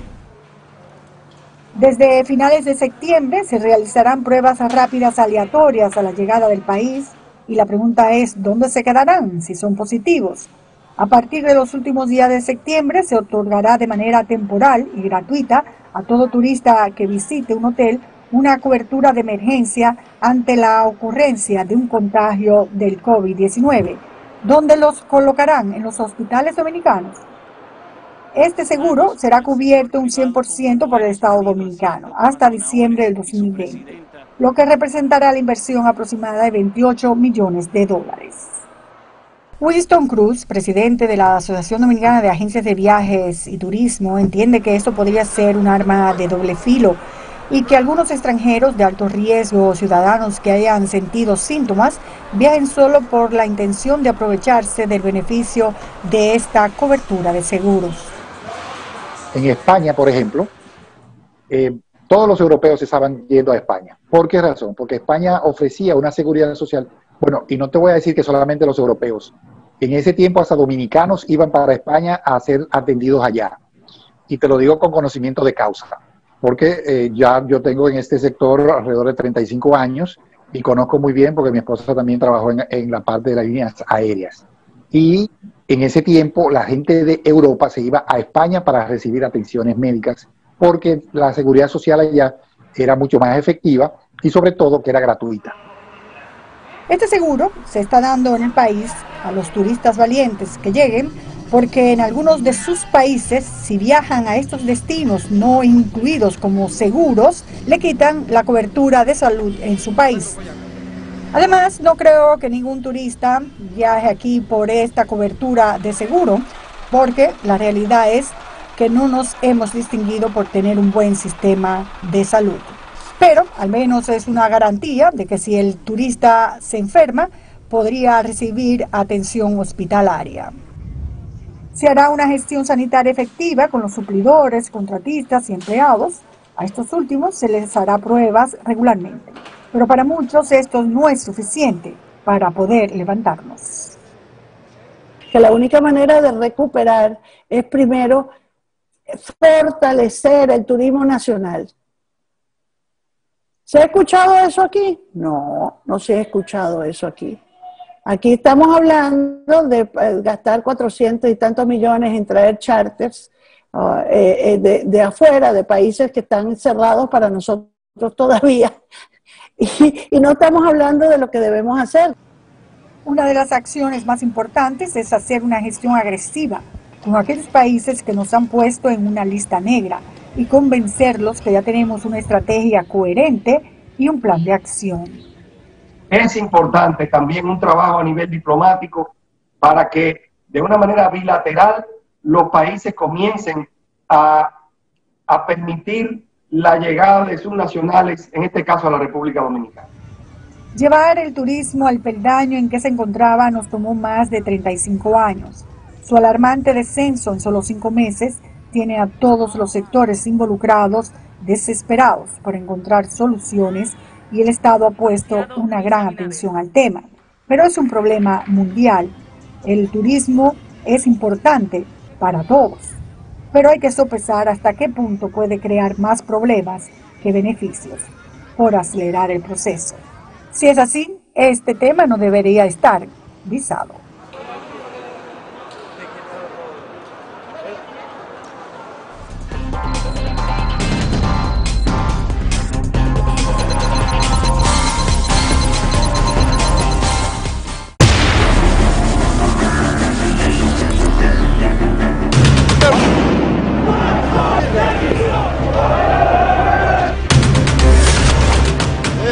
Desde finales de septiembre se realizarán pruebas rápidas aleatorias a la llegada del país y la pregunta es, ¿dónde se quedarán si son positivos? A partir de los últimos días de septiembre se otorgará de manera temporal y gratuita a todo turista que visite un hotel una cobertura de emergencia ante la ocurrencia de un contagio del COVID diecinueve, donde los colocarán en los hospitales dominicanos. Este seguro será cubierto un cien por ciento por el Estado dominicano hasta diciembre del dos mil veinte, lo que representará la inversión aproximada de veintiocho millones de dólares. Winston Cruz, presidente de la Asociación Dominicana de Agencias de Viajes y Turismo, entiende que esto podría ser un arma de doble filo y que algunos extranjeros de alto riesgo, ciudadanos que hayan sentido síntomas, viajen solo por la intención de aprovecharse del beneficio de esta cobertura de seguros. En España, por ejemplo, eh, todos los europeos estaban yendo a España. ¿Por qué razón? Porque España ofrecía una seguridad social. Bueno, y no te voy a decir que solamente los europeos. En ese tiempo hasta dominicanos iban para España a ser atendidos allá. Y te lo digo con conocimiento de causa. Porque eh, ya yo tengo en este sector alrededor de treinta y cinco años y conozco muy bien porque mi esposa también trabajó en, en la parte de las líneas aéreas. Y en ese tiempo la gente de Europa se iba a España para recibir atenciones médicas porque la seguridad social allá era mucho más efectiva y sobre todo que era gratuita. Este seguro se está dando en el país a los turistas valientes que lleguen porque en algunos de sus países, si viajan a estos destinos no incluidos como seguros, le quitan la cobertura de salud en su país. Además, no creo que ningún turista viaje aquí por esta cobertura de seguro, porque la realidad es que no nos hemos distinguido por tener un buen sistema de salud. Pero al menos es una garantía de que si el turista se enferma, podría recibir atención hospitalaria. Se hará una gestión sanitaria efectiva con los suplidores, contratistas y empleados. A estos últimos se les hará pruebas regularmente. Pero para muchos esto no es suficiente para poder levantarnos. Que la única manera de recuperar es primero fortalecer el turismo nacional. ¿Se ha escuchado eso aquí? No, no se ha escuchado eso aquí. Aquí estamos hablando de gastar cuatrocientos y tantos millones en traer charters uh, eh, de, de afuera, de países que están cerrados para nosotros todavía. Y, y no estamos hablando de lo que debemos hacer. Una de las acciones más importantes es hacer una gestión agresiva con aquellos países que nos han puesto en una lista negra y convencerlos que ya tenemos una estrategia coherente y un plan de acción. Es importante también un trabajo a nivel diplomático para que de una manera bilateral los países comiencen a, a permitir la llegada de sus nacionales, en este caso a la República Dominicana. Llevar el turismo al peldaño en que se encontraba nos tomó más de treinta y cinco años. Su alarmante descenso en solo cinco meses tiene a todos los sectores involucrados desesperados por encontrar soluciones y el Estado ha puesto una gran atención al tema. Pero es un problema mundial. El turismo es importante para todos, pero hay que sopesar hasta qué punto puede crear más problemas que beneficios por acelerar el proceso. Si es así, este tema no debería estar visado.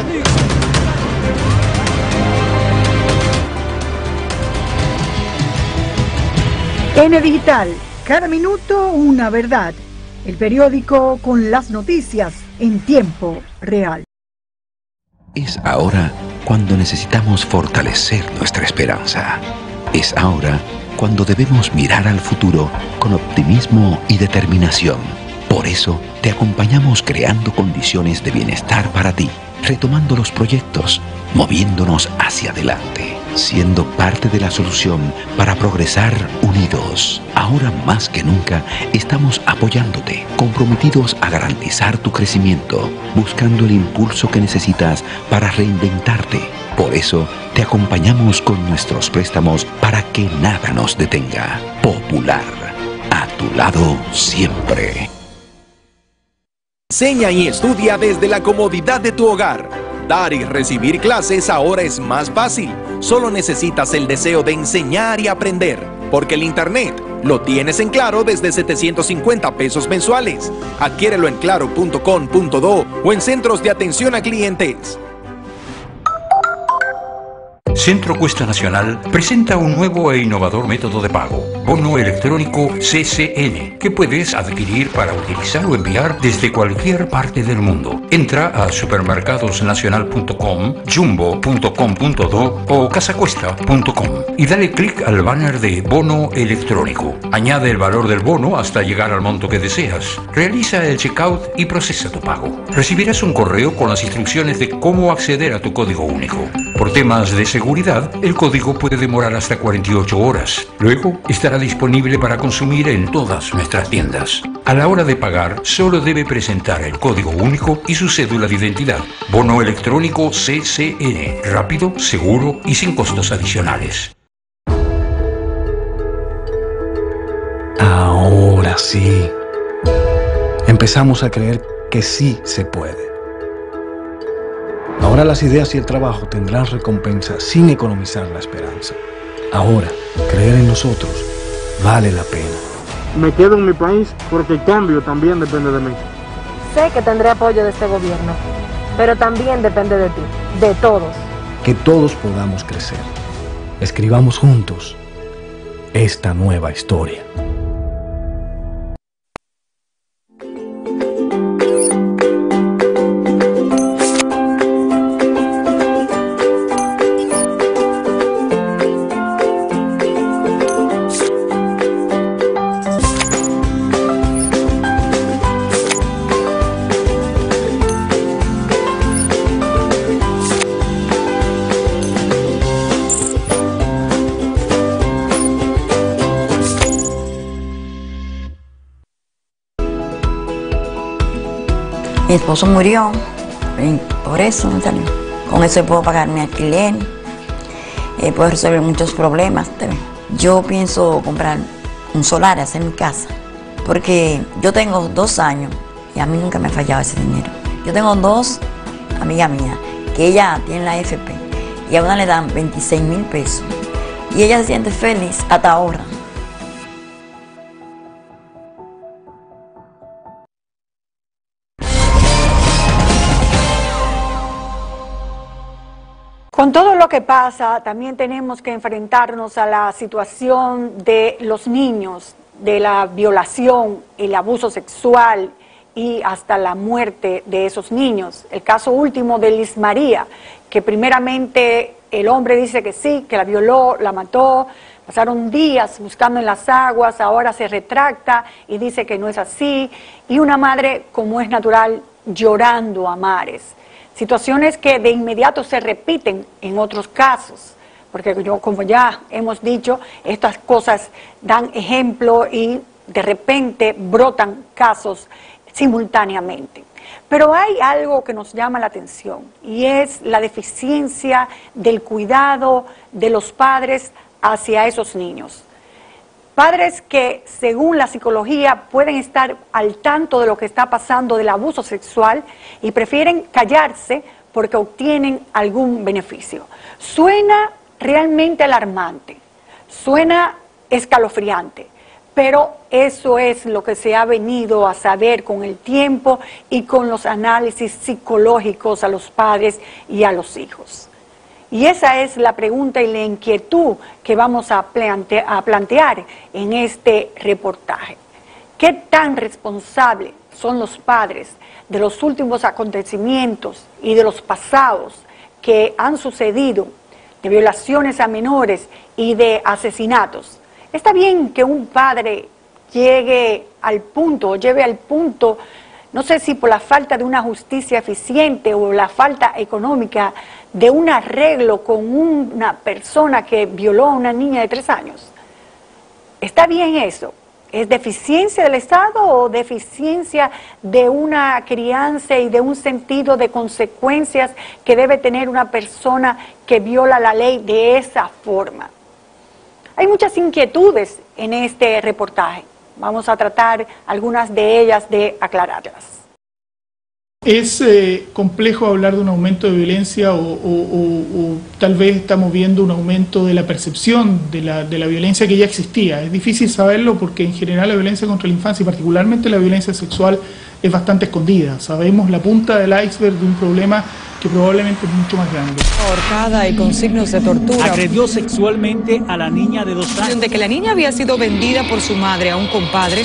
N Digital, cada minuto una verdad. El periódico con las noticias en tiempo real. Es ahora cuando necesitamos fortalecer nuestra esperanza. Es ahora cuando debemos mirar al futuro con optimismo y determinación. Por eso te acompañamos creando condiciones de bienestar para ti, retomando los proyectos, moviéndonos hacia adelante, siendo parte de la solución para progresar unidos. Ahora más que nunca estamos apoyándote, comprometidos a garantizar tu crecimiento, buscando el impulso que necesitas para reinventarte. Por eso te acompañamos con nuestros préstamos para que nada nos detenga. Popular, a tu lado siempre. Enseña y estudia desde la comodidad de tu hogar. Dar y recibir clases ahora es más fácil. Solo necesitas el deseo de enseñar y aprender, porque el Internet lo tienes en Claro desde setecientos cincuenta pesos mensuales. Adquiérelo en claro punto com punto do o en centros de atención a clientes. Centro Cuesta Nacional presenta un nuevo e innovador método de pago, bono electrónico C C N, que puedes adquirir para utilizar o enviar desde cualquier parte del mundo. Entra a supermercados nacional punto com, jumbo punto com punto do o casacuesta punto com y dale clic al banner de bono electrónico. Añade el valor del bono hasta llegar al monto que deseas. Realiza el checkout y procesa tu pago. Recibirás un correo con las instrucciones de cómo acceder a tu código único. Por temas de seguridad, el código puede demorar hasta cuarenta y ocho horas. Luego estará disponible para consumir en todas nuestras tiendas. A la hora de pagar, solo debe presentar el código único y su cédula de identidad. Bono electrónico C C N, rápido, seguro y sin costos adicionales. Ahora sí. Empezamos a creer que sí se puede. Ahora las ideas y el trabajo tendrán recompensa sin economizar la esperanza. Ahora, creer en nosotros vale la pena. Me quedo en mi país porque el cambio también depende de mí. Sé que tendré apoyo de este gobierno, pero también depende de ti, de todos. Que todos podamos crecer. Escribamos juntos esta nueva historia. Mi esposo murió, por eso me salió. Con eso puedo pagar mi alquiler, eh, puedo resolver muchos problemas. Yo pienso comprar un solar, hacer mi casa, porque yo tengo dos años y a mí nunca me ha fallado ese dinero. Yo tengo dos amigas mías que ella tiene la A F P y a una le dan veintiséis mil pesos y ella se siente feliz hasta ahora. Con todo lo que pasa, también tenemos que enfrentarnos a la situación de los niños, de la violación, el abuso sexual y hasta la muerte de esos niños. El caso último de Liz María, que primeramente el hombre dice que sí, que la violó, la mató, pasaron días buscando en las aguas, ahora se retracta y dice que no es así, y una madre, como es natural, llorando a mares. Situaciones que de inmediato se repiten en otros casos, porque yo, como ya hemos dicho, estas cosas dan ejemplo y de repente brotan casos simultáneamente. Pero hay algo que nos llama la atención y es la deficiencia del cuidado de los padres hacia esos niños. Padres que, según la psicología, pueden estar al tanto de lo que está pasando del abuso sexual y prefieren callarse porque obtienen algún beneficio. Suena realmente alarmante, suena escalofriante, pero eso es lo que se ha venido a saber con el tiempo y con los análisis psicológicos a los padres y a los hijos. Y esa es la pregunta y la inquietud que vamos a, plante- a plantear en este reportaje. ¿Qué tan responsables son los padres de los últimos acontecimientos y de los pasados que han sucedido, de violaciones a menores y de asesinatos? Está bien que un padre llegue al punto, o lleve al punto, no sé si por la falta de una justicia eficiente o la falta económica, de un arreglo con una persona que violó a una niña de tres años. ¿Está bien eso? ¿Es deficiencia del Estado o deficiencia de una crianza y de un sentido de consecuencias que debe tener una persona que viola la ley de esa forma? Hay muchas inquietudes en este reportaje. Vamos a tratar algunas de ellas de aclararlas. Es eh, complejo hablar de un aumento de violencia o, o, o, o tal vez estamos viendo un aumento de la percepción de la, de la violencia que ya existía. Es difícil saberlo porque en general la violencia contra la infancia y particularmente la violencia sexual es bastante escondida. Sabemos la punta del iceberg de un problema que probablemente es mucho más grande. Ahorcada y con signos de tortura. Agredió sexualmente a la niña de dos años. De que la niña había sido vendida por su madre a un compadre.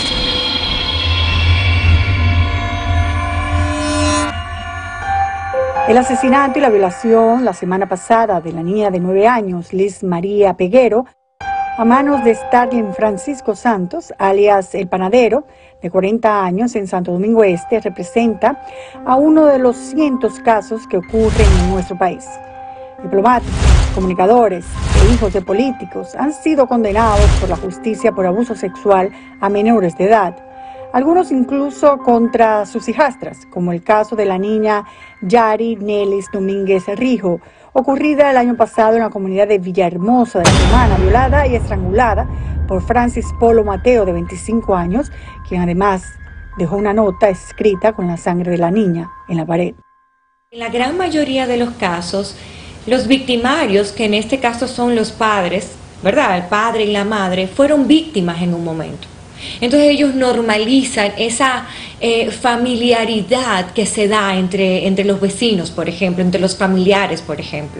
El asesinato y la violación la semana pasada de la niña de nueve años, Liz María Peguero, a manos de Starling Francisco Santos, alias El Panadero, de cuarenta años, en Santo Domingo Este, representa a uno de los cientos casos que ocurren en nuestro país. Diplomáticos, comunicadores e hijos de políticos han sido condenados por la justicia por abuso sexual a menores de edad, algunos incluso contra sus hijastras, como el caso de la niña Yari Nelis Domínguez Rijo, ocurrida el año pasado en la comunidad de Villahermosa de la Romana, violada y estrangulada por Francis Polo Mateo, de veinticinco años, quien además dejó una nota escrita con la sangre de la niña en la pared. En la gran mayoría de los casos, los victimarios, que en este caso son los padres, ¿verdad? El padre y la madre, fueron víctimas en un momento. Entonces ellos normalizan esa eh, familiaridad que se da entre, entre los vecinos, por ejemplo, entre los familiares, por ejemplo.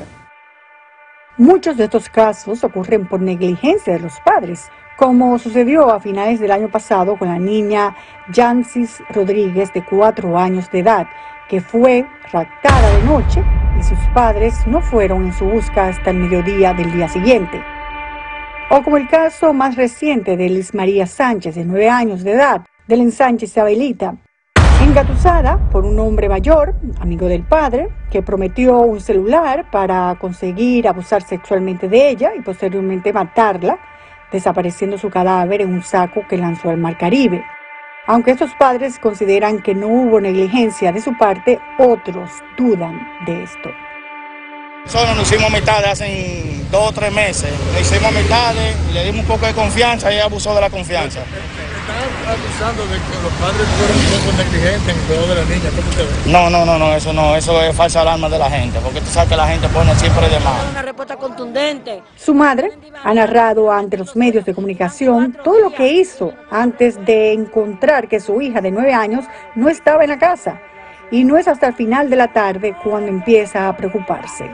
Muchos de estos casos ocurren por negligencia de los padres, como sucedió a finales del año pasado con la niña Yancis Rodríguez, de cuatro años de edad, que fue raptada de noche y sus padres no fueron en su busca hasta el mediodía del día siguiente. O como el caso más reciente de Liz María Sánchez, de nueve años de edad, del ensanche Isabelita, engatusada por un hombre mayor, amigo del padre, que prometió un celular para conseguir abusar sexualmente de ella y posteriormente matarla, desapareciendo su cadáver en un saco que lanzó al Mar Caribe. Aunque estos padres consideran que no hubo negligencia de su parte, otros dudan de esto. Nosotros nos hicimos amistades hace dos o tres meses, nos hicimos amistades, le dimos un poco de confianza y ella abusó de la confianza. ¿Están acusando de que los padres fueron un poco negligentes en el cuidado de la niña? ¿Cómo usted ve? No, no, no, no, eso no, eso es falsa alarma de la gente, porque tú sabes que la gente pone siempre de más. Una respuesta contundente. Su madre ha narrado ante los medios de comunicación todo lo que hizo antes de encontrar que su hija de nueve años no estaba en la casa. Y no es hasta el final de la tarde cuando empieza a preocuparse.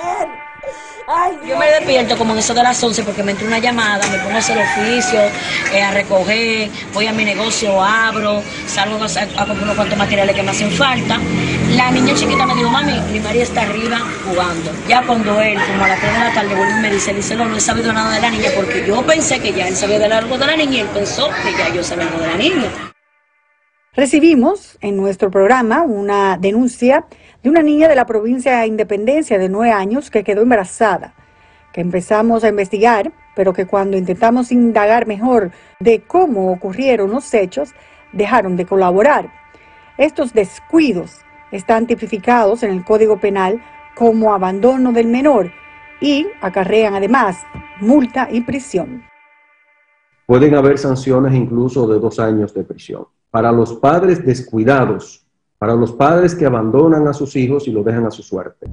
Yo me despierto como en eso de las once porque me entró una llamada, me pongo a hacer oficio, eh, a recoger, voy a mi negocio, abro, salgo a, a comprar unos cuantos materiales que me hacen falta. La niña chiquita me dijo, mami, mi María está arriba jugando. Ya cuando él, como a las tres de la tarde, vuelve y me dice, dice, no, no he sabido nada de la niña porque yo pensé que ya él sabía de algo de la niña y él pensó que ya yo sabía algo de la niña. Recibimos en nuestro programa una denuncia de una niña de la provincia de Independencia de nueve años que quedó embarazada, que empezamos a investigar, pero que cuando intentamos indagar mejor de cómo ocurrieron los hechos, dejaron de colaborar. Estos descuidos están tipificados en el Código Penal como abandono del menor y acarrean además multa y prisión. Pueden haber sanciones incluso de dos años de prisión. Para los padres descuidados, para los padres que abandonan a sus hijos y los dejan a su suerte.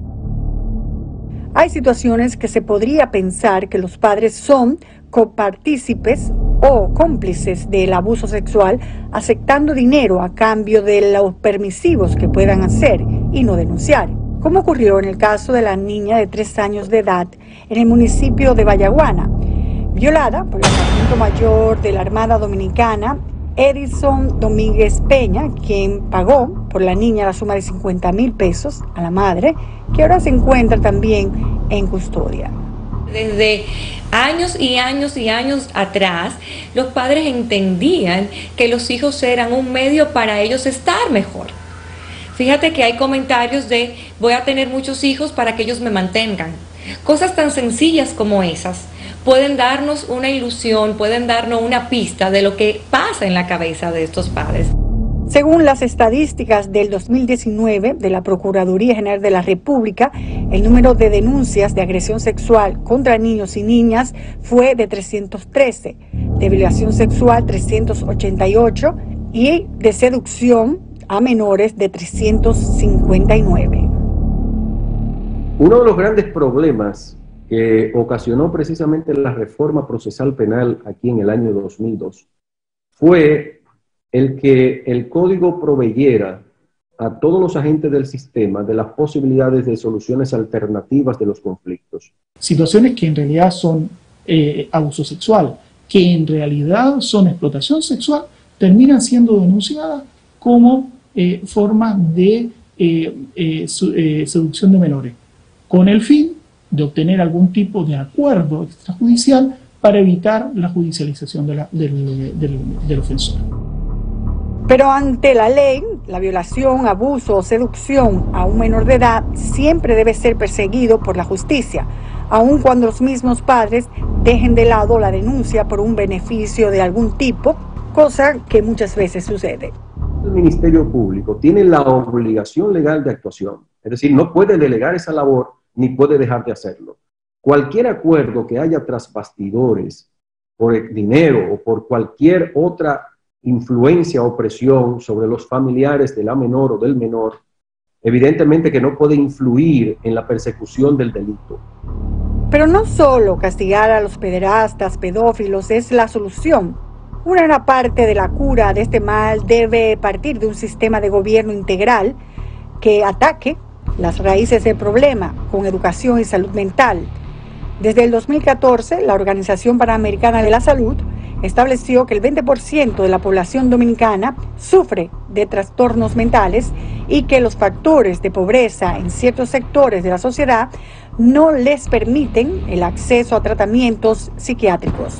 Hay situaciones que se podría pensar que los padres son copartícipes o cómplices del abuso sexual, aceptando dinero a cambio de los permisivos que puedan hacer y no denunciar, como ocurrió en el caso de la niña de tres años de edad en el municipio de Vallaguana, violada por el sargento mayor de la Armada Dominicana, Edison Domínguez Peña, quien pagó por la niña la suma de cincuenta mil pesos a la madre, que ahora se encuentra también en custodia. Desde años y años y años atrás, los padres entendían que los hijos eran un medio para ellos estar mejor. Fíjate que hay comentarios de voy a tener muchos hijos para que ellos me mantengan. Cosas tan sencillas como esas pueden darnos una ilusión, pueden darnos una pista de lo que pasa en la cabeza de estos padres. Según las estadísticas del dos mil diecinueve de la Procuraduría General de la República, el número de denuncias de agresión sexual contra niños y niñas fue de trescientos trece, de violación sexual trescientos ochenta y ocho y de seducción a menores de trescientos cincuenta y nueve. Uno de los grandes problemas que ocasionó precisamente la reforma procesal penal aquí en el año dos mil dos fue el que el código proveyera a todos los agentes del sistema de las posibilidades de soluciones alternativas de los conflictos. Situaciones que en realidad son eh, abuso sexual, que en realidad son explotación sexual, terminan siendo denunciadas como eh, forma de eh, eh, su, eh, seducción de menores, con el fin de obtener algún tipo de acuerdo extrajudicial para evitar la judicialización de la, del, del, del ofensor. Pero ante la ley, la violación, abuso o seducción a un menor de edad siempre debe ser perseguido por la justicia, aun cuando los mismos padres dejen de lado la denuncia por un beneficio de algún tipo, cosa que muchas veces sucede. El Ministerio Público tiene la obligación legal de actuación, es decir, no puede delegar esa labor ni puede dejar de hacerlo. Cualquier acuerdo que haya tras bastidores, por dinero o por cualquier otra influencia o presión sobre los familiares de la menor o del menor, evidentemente que no puede influir en la persecución del delito. Pero no solo castigar a los pederastas, pedófilos es la solución. Una gran parte de la cura de este mal debe partir de un sistema de gobierno integral que ataque las raíces del problema con educación y salud mental. Desde el dos mil catorce, la Organización Panamericana de la Salud estableció que el veinte por ciento de la población dominicana sufre de trastornos mentales y que los factores de pobreza en ciertos sectores de la sociedad no les permiten el acceso a tratamientos psiquiátricos.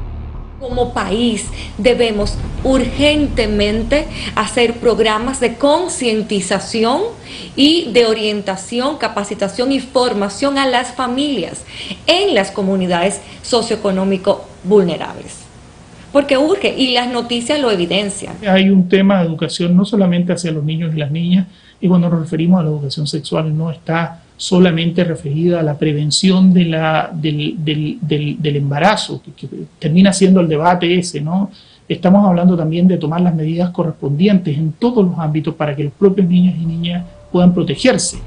Como país debemos urgentemente hacer programas de concientización y de orientación, capacitación y formación a las familias en las comunidades socioeconómico vulnerables. Porque urge, y las noticias lo evidencian. Hay un tema de educación no solamente hacia los niños y las niñas, y cuando nos referimos a la educación sexual no está solamente referida a la prevención de la, del, del, del, del embarazo, que, que termina siendo el debate ese, ¿no? Estamos hablando también de tomar las medidas correspondientes en todos los ámbitos para que los propios niños y niñas puedan protegerse.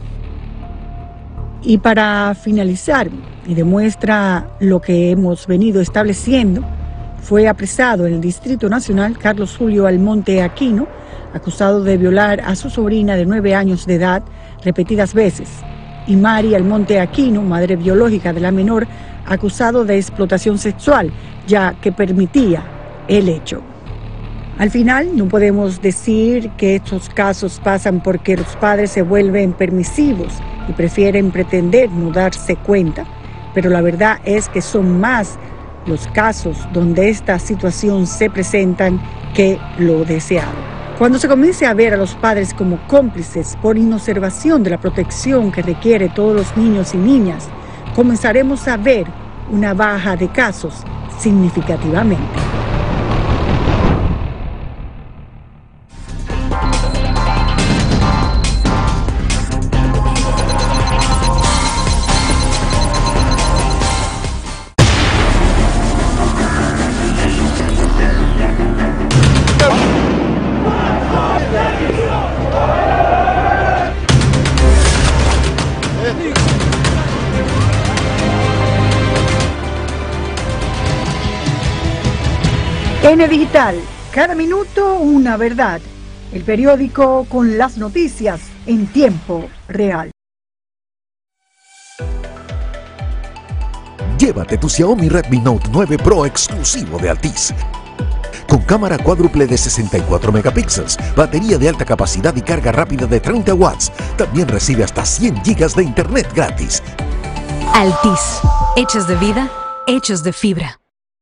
Y para finalizar, y demuestra lo que hemos venido estableciendo, fue apresado en el Distrito Nacional Carlos Julio Almonte Aquino, acusado de violar a su sobrina de nueve años de edad repetidas veces, y Mari Almonte Aquino, madre biológica de la menor, acusado de explotación sexual, ya que permitía el hecho. Al final, no podemos decir que estos casos pasan porque los padres se vuelven permisivos y prefieren pretender no darse cuenta, pero la verdad es que son más los casos donde esta situación se presentan que lo deseado. Cuando se comience a ver a los padres como cómplices por inobservación de la protección que requiere todos los niños y niñas, comenzaremos a ver una baja de casos significativamente. N Digital, cada minuto una verdad. El periódico con las noticias en tiempo real. Llévate tu Xiaomi Redmi Note nueve Pro exclusivo de Altis. Con cámara cuádruple de sesenta y cuatro megapíxeles, batería de alta capacidad y carga rápida de treinta watts. También recibe hasta cien gigas de internet gratis. Altis, hechos de vida, hechos de fibra.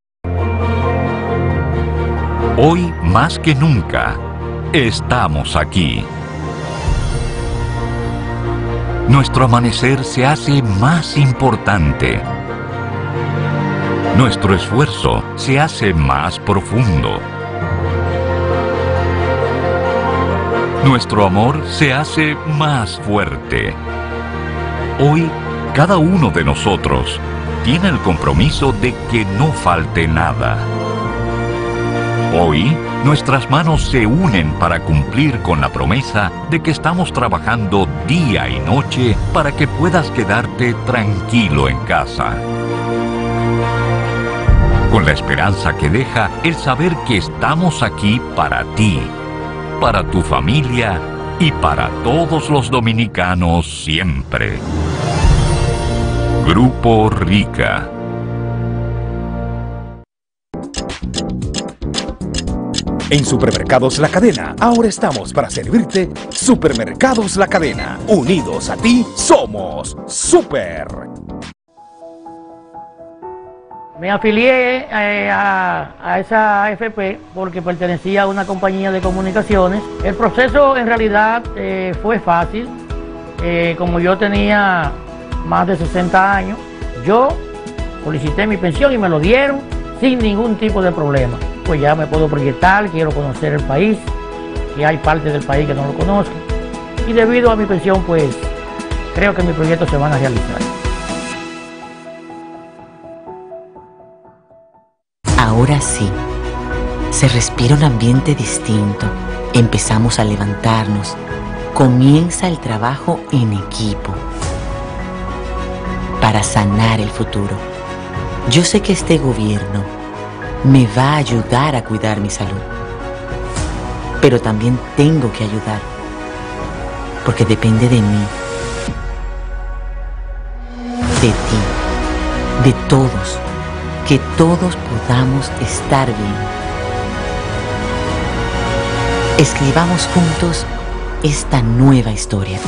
Hoy más que nunca, estamos aquí. Nuestro amanecer se hace más importante. Nuestro esfuerzo se hace más profundo. Nuestro amor se hace más fuerte. Hoy, cada uno de nosotros tiene el compromiso de que no falte nada. Hoy, nuestras manos se unen para cumplir con la promesa de que estamos trabajando día y noche para que puedas quedarte tranquilo en casa. Con la esperanza que deja el saber que estamos aquí para ti, para tu familia y para todos los dominicanos siempre. Grupo Rica. En Supermercados La Cadena, ahora estamos para servirte Supermercados La Cadena. Unidos a ti, somos Super. Me afilié eh, a, a esa A F P porque pertenecía a una compañía de comunicaciones. El proceso en realidad eh, fue fácil. Eh, como yo tenía más de sesenta años, yo solicité mi pensión y me lo dieron sin ningún tipo de problema. Pues ya me puedo proyectar, quiero conocer el país, que hay partes del país que no lo conozco. Y debido a mi pensión, pues creo que mis proyectos se van a realizar. Ahora sí, se respira un ambiente distinto. Empezamos a levantarnos. Comienza el trabajo en equipo para sanar el futuro. Yo sé que este gobierno me va a ayudar a cuidar mi salud, pero también tengo que ayudar, porque depende de mí, de ti, de todos, que todos podamos estar bien. Escribamos juntos esta nueva historia.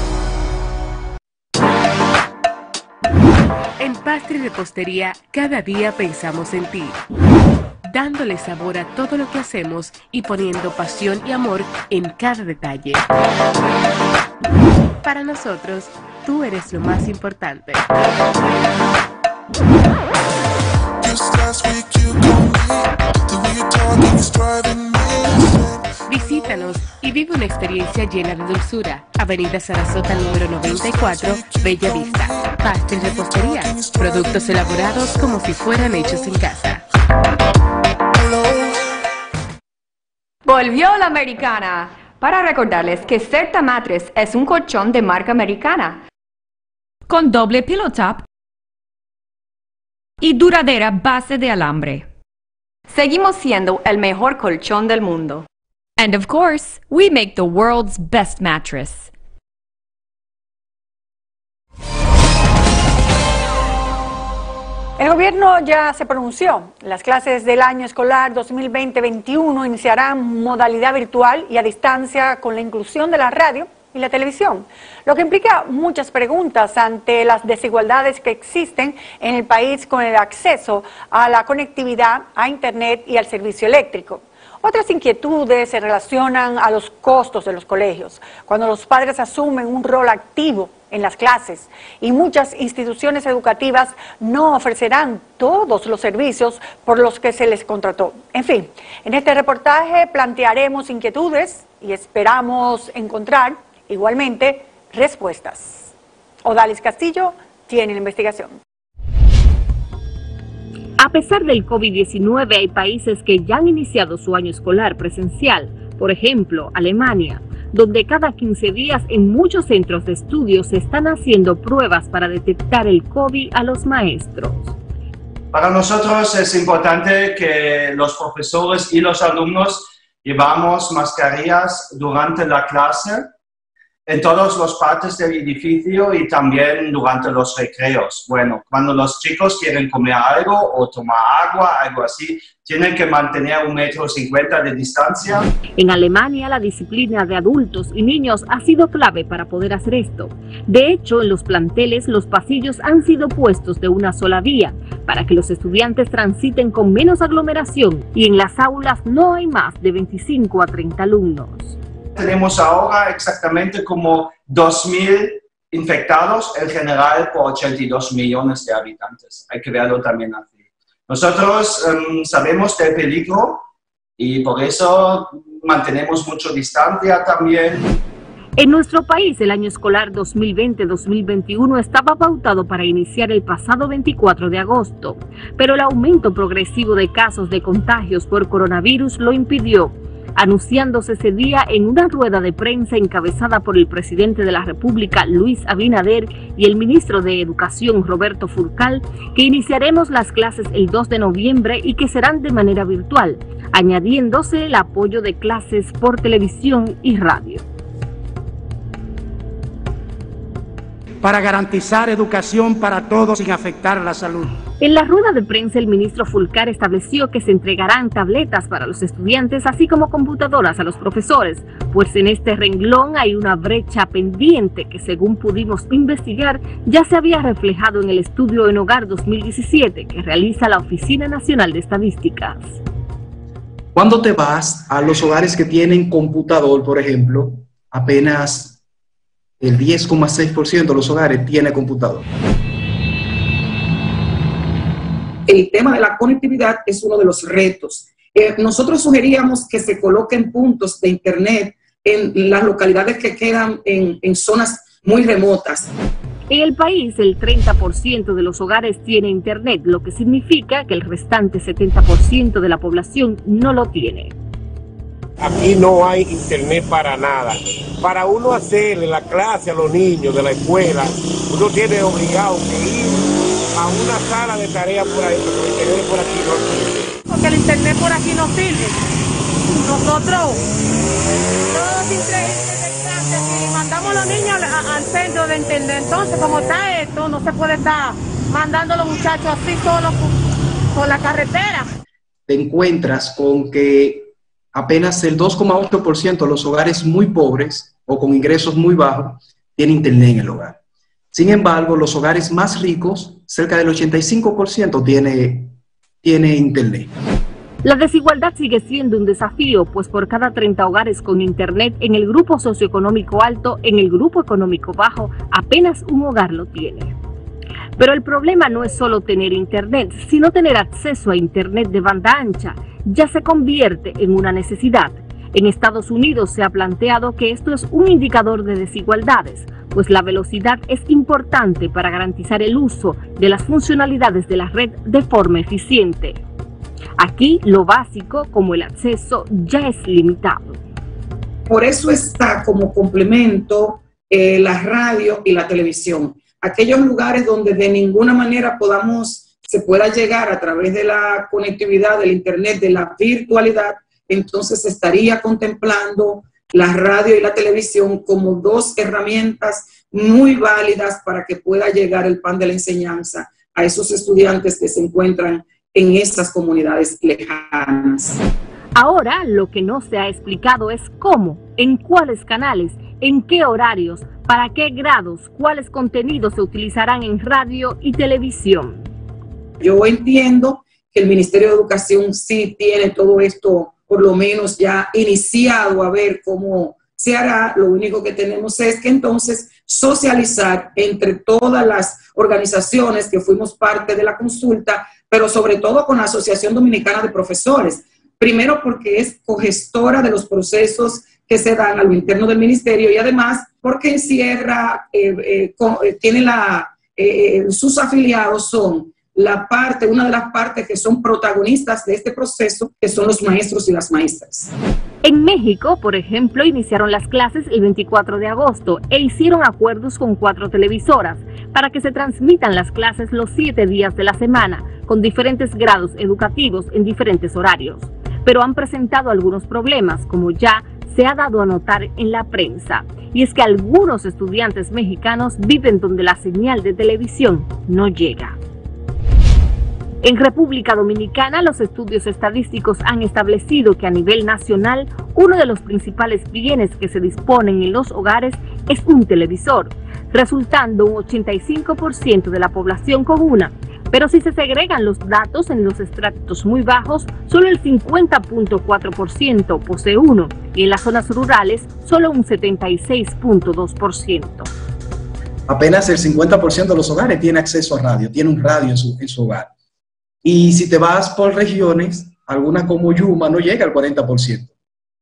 En Pastry Repostería, cada día pensamos en ti, dándole sabor a todo lo que hacemos y poniendo pasión y amor en cada detalle. Para nosotros, tú eres lo más importante. Visítanos y vive una experiencia llena de dulzura. Avenida Sarasota número noventa y cuatro, Bella Vista. Pastry Repostería. Productos elaborados como si fueran hechos en casa. Volvió la americana. Para recordarles que Certa Mattress es un colchón de marca americana. Con doble pillow top y duradera base de alambre. Seguimos siendo el mejor colchón del mundo. And of course, we make the world's best mattress. El gobierno ya se pronunció. Las clases del año escolar dos mil veinte veintiuno iniciarán modalidad virtual y a distancia con la inclusión de la radio y la televisión, lo que implica muchas preguntas ante las desigualdades que existen en el país con el acceso a la conectividad, a Internet y al servicio eléctrico. Otras inquietudes se relacionan a los costos de los colegios, cuando los padres asumen un rol activo en las clases y muchas instituciones educativas no ofrecerán todos los servicios por los que se les contrató. En fin, en este reportaje plantearemos inquietudes y esperamos encontrar igualmente respuestas. Odalis Castillo tiene la investigación. A pesar del COVID diecinueve, hay países que ya han iniciado su año escolar presencial, por ejemplo, Alemania, donde cada quince días en muchos centros de estudio se están haciendo pruebas para detectar el COVID a los maestros. Para nosotros es importante que los profesores y los alumnos llevamos mascarillas durante la clase, en todas las partes del edificio y también durante los recreos. Bueno, cuando los chicos quieren comer algo o tomar agua, algo así, tienen que mantener un metro cincuenta de distancia. En Alemania, la disciplina de adultos y niños ha sido clave para poder hacer esto. De hecho, en los planteles, los pasillos han sido puestos de una sola vía para que los estudiantes transiten con menos aglomeración, y en las aulas no hay más de veinticinco a treinta alumnos. Tenemos ahora exactamente como dos mil infectados en general por ochenta y dos millones de habitantes. Hay que verlo también así. Nosotros um, sabemos del peligro y por eso mantenemos mucha distancia también. En nuestro país, el año escolar dos mil veinte dos mil veintiuno estaba pautado para iniciar el pasado veinticuatro de agosto, pero el aumento progresivo de casos de contagios por coronavirus lo impidió, anunciándose ese día en una rueda de prensa encabezada por el presidente de la República, Luis Abinader, y el ministro de Educación, Roberto Fulcal, que iniciaremos las clases el dos de noviembre y que serán de manera virtual, añadiéndose el apoyo de clases por televisión y radio. Para garantizar educación para todos sin afectar la salud. En la rueda de prensa, el ministro Fulcar estableció que se entregarán tabletas para los estudiantes, así como computadoras a los profesores, pues en este renglón hay una brecha pendiente que, según pudimos investigar, ya se había reflejado en el estudio En Hogar dos mil diecisiete que realiza la Oficina Nacional de Estadísticas. Cuando te vas a los hogares que tienen computador, por ejemplo, apenas el diez coma seis por ciento de los hogares tiene computador. El tema de la conectividad es uno de los retos. Eh, nosotros sugeríamos que se coloquen puntos de internet en las localidades que quedan en, en zonas muy remotas. En el país, el treinta por ciento de los hogares tiene internet, lo que significa que el restante setenta por ciento de la población no lo tiene. Aquí no hay internet para nada. Para uno hacerle la clase a los niños de la escuela, uno tiene obligado que ir a una sala de tarea por ahí, porque el internet por aquí no sirve. Porque el internet por aquí no sirve. Nosotros, todos y mandamos a los niños al, al centro de internet. Entonces, como está esto, no se puede estar mandando a los muchachos así solos por, por la carretera. Te encuentras con que apenas el dos coma ocho por ciento de los hogares muy pobres o con ingresos muy bajos tienen internet en el hogar. Sin embargo, los hogares más ricos, cerca del ochenta y cinco por ciento tiene, tiene internet. La desigualdad sigue siendo un desafío, pues por cada treinta hogares con internet en el grupo socioeconómico alto, en el grupo económico bajo, apenas un hogar lo tiene. Pero el problema no es solo tener internet, sino tener acceso a internet de banda ancha. Ya se convierte en una necesidad. En Estados Unidos se ha planteado que esto es un indicador de desigualdades, pues la velocidad es importante para garantizar el uso de las funcionalidades de la red de forma eficiente. Aquí lo básico, como el acceso, ya es limitado. Por eso está como complemento eh, la radio y la televisión. Aquellos lugares donde de ninguna manera podamos, se pueda llegar a través de la conectividad, del internet, de la virtualidad, entonces se estaría contemplando la radio y la televisión como dos herramientas muy válidas para que pueda llegar el pan de la enseñanza a esos estudiantes que se encuentran en estas comunidades lejanas. Ahora, lo que no se ha explicado es cómo, en cuáles canales, en qué horarios, para qué grados, cuáles contenidos se utilizarán en radio y televisión. Yo entiendo que el Ministerio de Educación sí tiene todo esto, por lo menos ya iniciado a ver cómo se hará. Lo único que tenemos es que entonces socializar entre todas las organizaciones que fuimos parte de la consulta, pero sobre todo con la Asociación Dominicana de Profesores. Primero porque es cogestora de los procesos que se dan a lo interno del ministerio y además porque encierra, eh, eh, con, eh, tiene la, eh, sus afiliados son la parte, una de las partes que son protagonistas de este proceso, que son los maestros y las maestras. En México, por ejemplo, iniciaron las clases el veinticuatro de agosto e hicieron acuerdos con cuatro televisoras para que se transmitan las clases los siete días de la semana, con diferentes grados educativos en diferentes horarios. Pero han presentado algunos problemas, como ya se ha dado a notar en la prensa, y es que algunos estudiantes mexicanos viven donde la señal de televisión no llega. En República Dominicana, los estudios estadísticos han establecido que a nivel nacional, uno de los principales bienes que se disponen en los hogares es un televisor, resultando un ochenta y cinco por ciento de la población con una. Pero si se segregan los datos en los estratos muy bajos, solo el cincuenta punto cuatro por ciento posee uno y en las zonas rurales solo un setenta y seis punto dos por ciento. Apenas el cincuenta por ciento de los hogares tiene acceso a radio, tiene un radio en su, en su hogar. Y si te vas por regiones, algunas como Yuma no llega al cuarenta por ciento.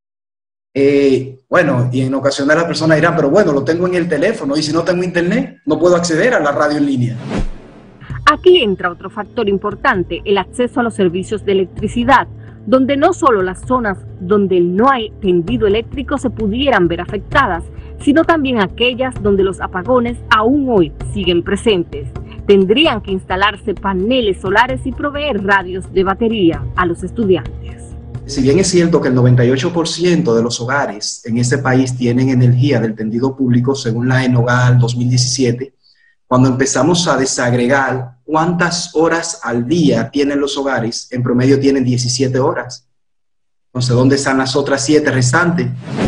Eh, bueno, y en ocasiones las personas dirán, pero bueno, lo tengo en el teléfono y si no tengo internet, no puedo acceder a la radio en línea. Aquí entra otro factor importante, el acceso a los servicios de electricidad, donde no solo las zonas donde no hay tendido eléctrico se pudieran ver afectadas, sino también aquellas donde los apagones aún hoy siguen presentes. Tendrían que instalarse paneles solares y proveer radios de batería a los estudiantes. Si bien es cierto que el noventa y ocho por ciento de los hogares en este país tienen energía del tendido público, según la ENOGAL dos mil diecisiete, cuando empezamos a desagregar cuántas horas al día tienen los hogares, en promedio tienen diecisiete horas. Entonces, ¿dónde están las otras siete restantes?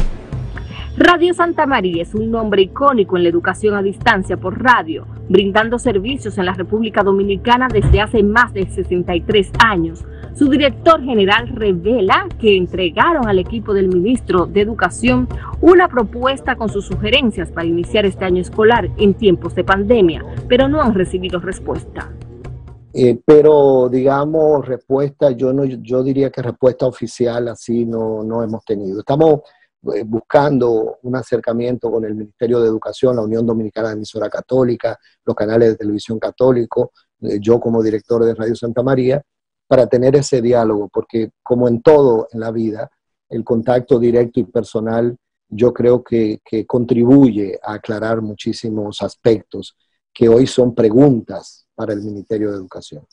Radio Santa María es un nombre icónico en la educación a distancia por radio, brindando servicios en la República Dominicana desde hace más de sesenta y tres años. Su director general revela que entregaron al equipo del ministro de Educación una propuesta con sus sugerencias para iniciar este año escolar en tiempos de pandemia, pero no han recibido respuesta. Eh, pero digamos respuesta, yo no, yo diría que respuesta oficial así no, no hemos tenido. Estamos eh, buscando un acercamiento con el Ministerio de Educación, la Unión Dominicana de Emisora Católica, los canales de televisión católico, eh, yo como director de Radio Santa María, para tener ese diálogo, porque como en todo en la vida, el contacto directo y personal yo creo que, que contribuye a aclarar muchísimos aspectos que hoy son preguntas para el Ministerio de Educación.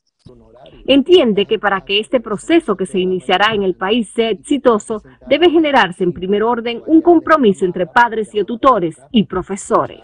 Entiende que para que este proceso que se iniciará en el país sea exitoso, debe generarse en primer orden un compromiso entre padres y tutores y profesores.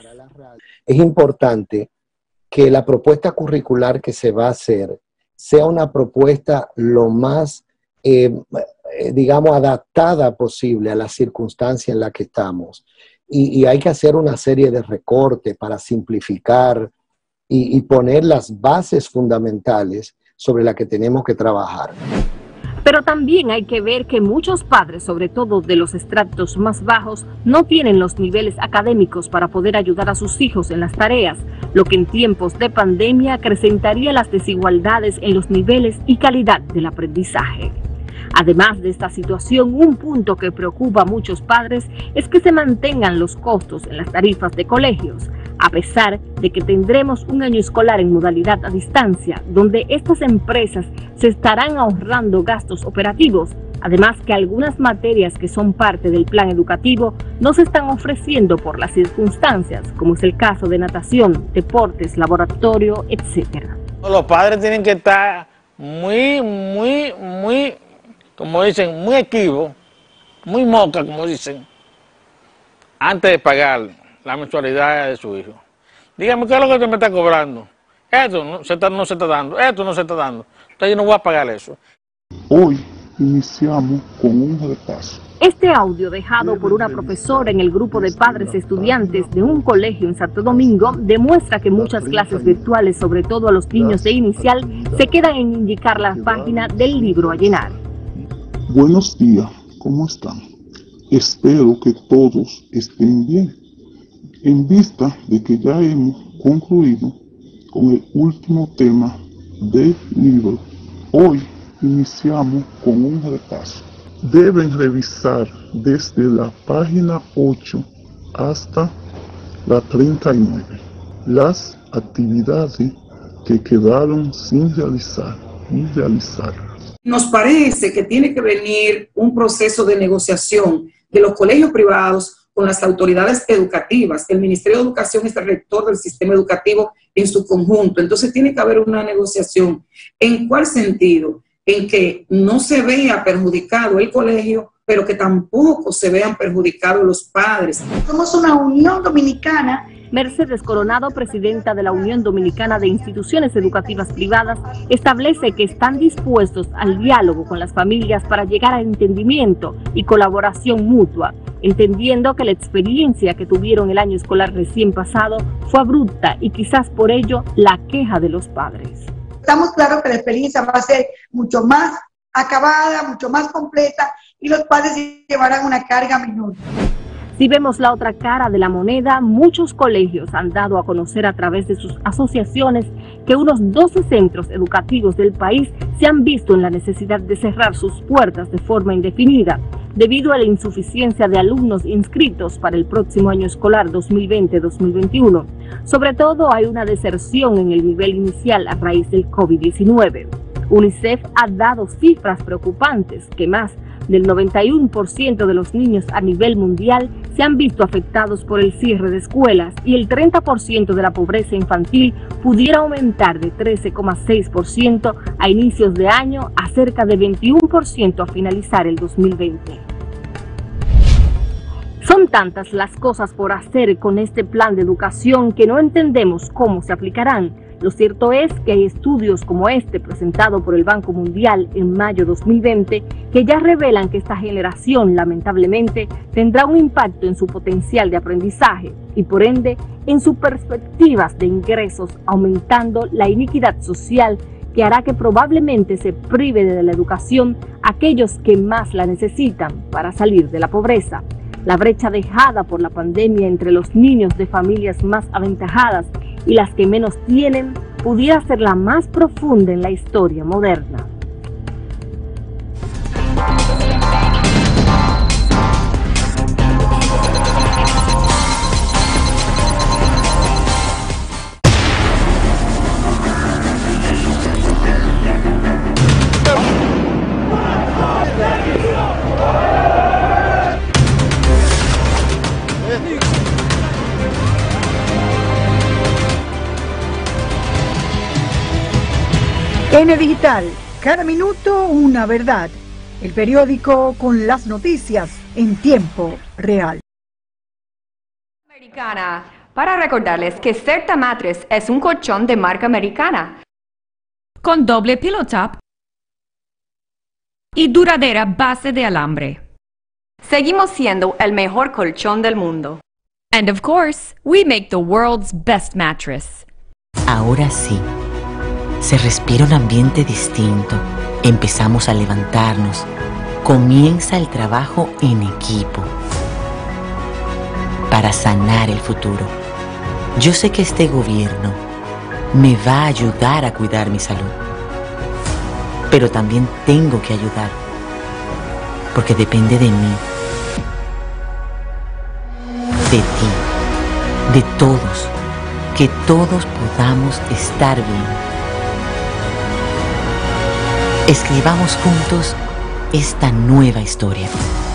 Es importante que la propuesta curricular que se va a hacer sea una propuesta lo más, eh, digamos, adaptada posible a la circunstancia en la que estamos. Y, y hay que hacer una serie de recortes para simplificar y, y poner las bases fundamentales sobre las que tenemos que trabajar. Pero también hay que ver que muchos padres, sobre todo de los estratos más bajos, no tienen los niveles académicos para poder ayudar a sus hijos en las tareas, lo que en tiempos de pandemia acrecentaría las desigualdades en los niveles y calidad del aprendizaje. Además de esta situación, un punto que preocupa a muchos padres es que se mantengan los costos en las tarifas de colegios, a pesar de que tendremos un año escolar en modalidad a distancia, donde estas empresas se estarán ahorrando gastos operativos, además que algunas materias que son parte del plan educativo no se están ofreciendo por las circunstancias, como es el caso de natación, deportes, laboratorio, etcétera. Los padres tienen que estar muy, muy, muy, como dicen, muy activos, muy moca, como dicen, antes de pagar la mensualidad de su hijo. Dígame, ¿qué es lo que usted me está cobrando? Esto no se está, no se está dando, esto no se está dando. Entonces yo no voy a pagar eso. Hoy iniciamos con un repaso. Este audio dejado por una profesora en el grupo de padres estudiantes de un colegio en Santo Domingo demuestra que muchas clases virtuales, sobre todo a los niños de inicial, se quedan en indicar la página del libro a llenar. Buenos días, ¿cómo están? Espero que todos estén bien. En vista de que ya hemos concluido con el último tema del libro, hoy iniciamos con un repaso. Deben revisar desde la página ocho hasta la treinta y nueve las actividades que quedaron sin realizar y realizar. Nos parece que tiene que venir un proceso de negociación de los colegios privados con las autoridades educativas. El Ministerio de Educación es el rector del sistema educativo en su conjunto. Entonces tiene que haber una negociación. ¿En cuál sentido? En que no se vea perjudicado el colegio, pero que tampoco se vean perjudicados los padres. Somos una Unión Dominicana. Mercedes Coronado, presidenta de la Unión Dominicana de Instituciones Educativas Privadas, establece que están dispuestos al diálogo con las familias para llegar a entendimiento y colaboración mutua, entendiendo que la experiencia que tuvieron el año escolar recién pasado fue abrupta y quizás por ello la queja de los padres. Estamos claros que la experiencia va a ser mucho más acabada, mucho más completa y los padres llevarán una carga menor. Si vemos la otra cara de la moneda, muchos colegios han dado a conocer a través de sus asociaciones que unos doce centros educativos del país se han visto en la necesidad de cerrar sus puertas de forma indefinida debido a la insuficiencia de alumnos inscritos para el próximo año escolar dos mil veinte dos mil veintiuno. Sobre todo hay una deserción en el nivel inicial a raíz del COVID diecinueve. UNICEF ha dado cifras preocupantes que más del noventa y uno por ciento de los niños a nivel mundial se han visto afectados por el cierre de escuelas y el treinta por ciento de la pobreza infantil pudiera aumentar de trece coma seis por ciento a inicios de año a cerca de veintiuno por ciento a finalizar el dos mil veinte. Son tantas las cosas por hacer con este plan de educación que no entendemos cómo se aplicarán. Lo cierto es que hay estudios como este presentado por el Banco Mundial en mayo dos mil veinte que ya revelan que esta generación lamentablemente tendrá un impacto en su potencial de aprendizaje y por ende en sus perspectivas de ingresos, aumentando la iniquidad social que hará que probablemente se prive de la educación a aquellos que más la necesitan para salir de la pobreza. La brecha dejada por la pandemia entre los niños de familias más aventajadas y las que menos tienen pudiera ser la más profunda en la historia moderna. N Digital, cada minuto una verdad. El periódico con las noticias en tiempo real. Americana, para recordarles que Certa Mattress es un colchón de marca americana. Con doble pillow top y duradera base de alambre. Seguimos siendo el mejor colchón del mundo. And of course, we make the world's best mattress. Ahora sí. Se respira un ambiente distinto. Empezamos a levantarnos. Comienza el trabajo en equipo para sanar el futuro. Yo sé que este gobierno me va a ayudar a cuidar mi salud, pero también tengo que ayudar, porque depende de mí, de ti, de todos, que todos podamos estar bien. Escribamos juntos esta nueva historia.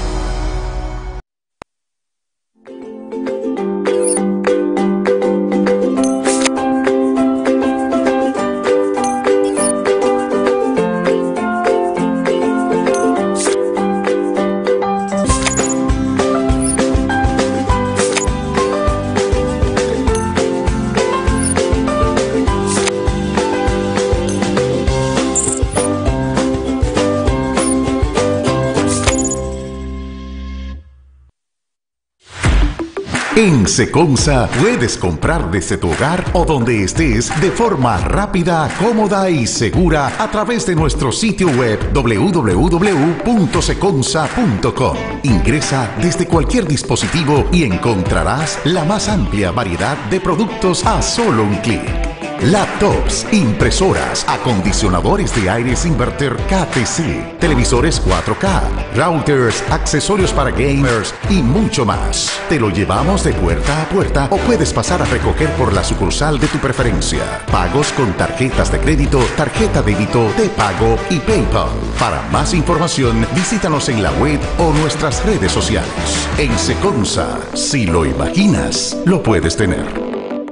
En Seconsa puedes comprar desde tu hogar o donde estés de forma rápida, cómoda y segura a través de nuestro sitio web doble u doble u doble u punto seconsa punto com. Ingresa desde cualquier dispositivo y encontrarás la más amplia variedad de productos a solo un clic. laptops, impresoras, acondicionadores de aires inverter K T C, televisores cuatro K, routers, accesorios para gamers y mucho más. Te lo llevamos de puerta a puerta o puedes pasar a recoger por la sucursal de tu preferencia. Pagos con tarjetas de crédito, tarjeta débito, de pago y PayPal. Para más información, visítanos en la web o nuestras redes sociales. En Seconsa, si lo imaginas, lo puedes tener.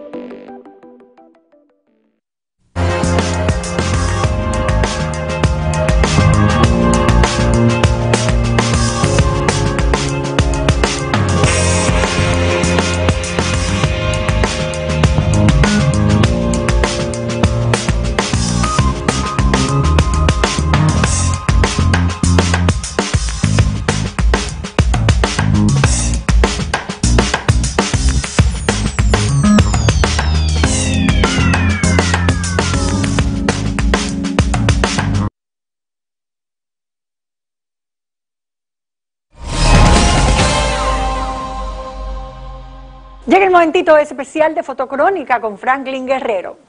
Llega el momentito especial de Fotocrónica con Franklin Guerrero.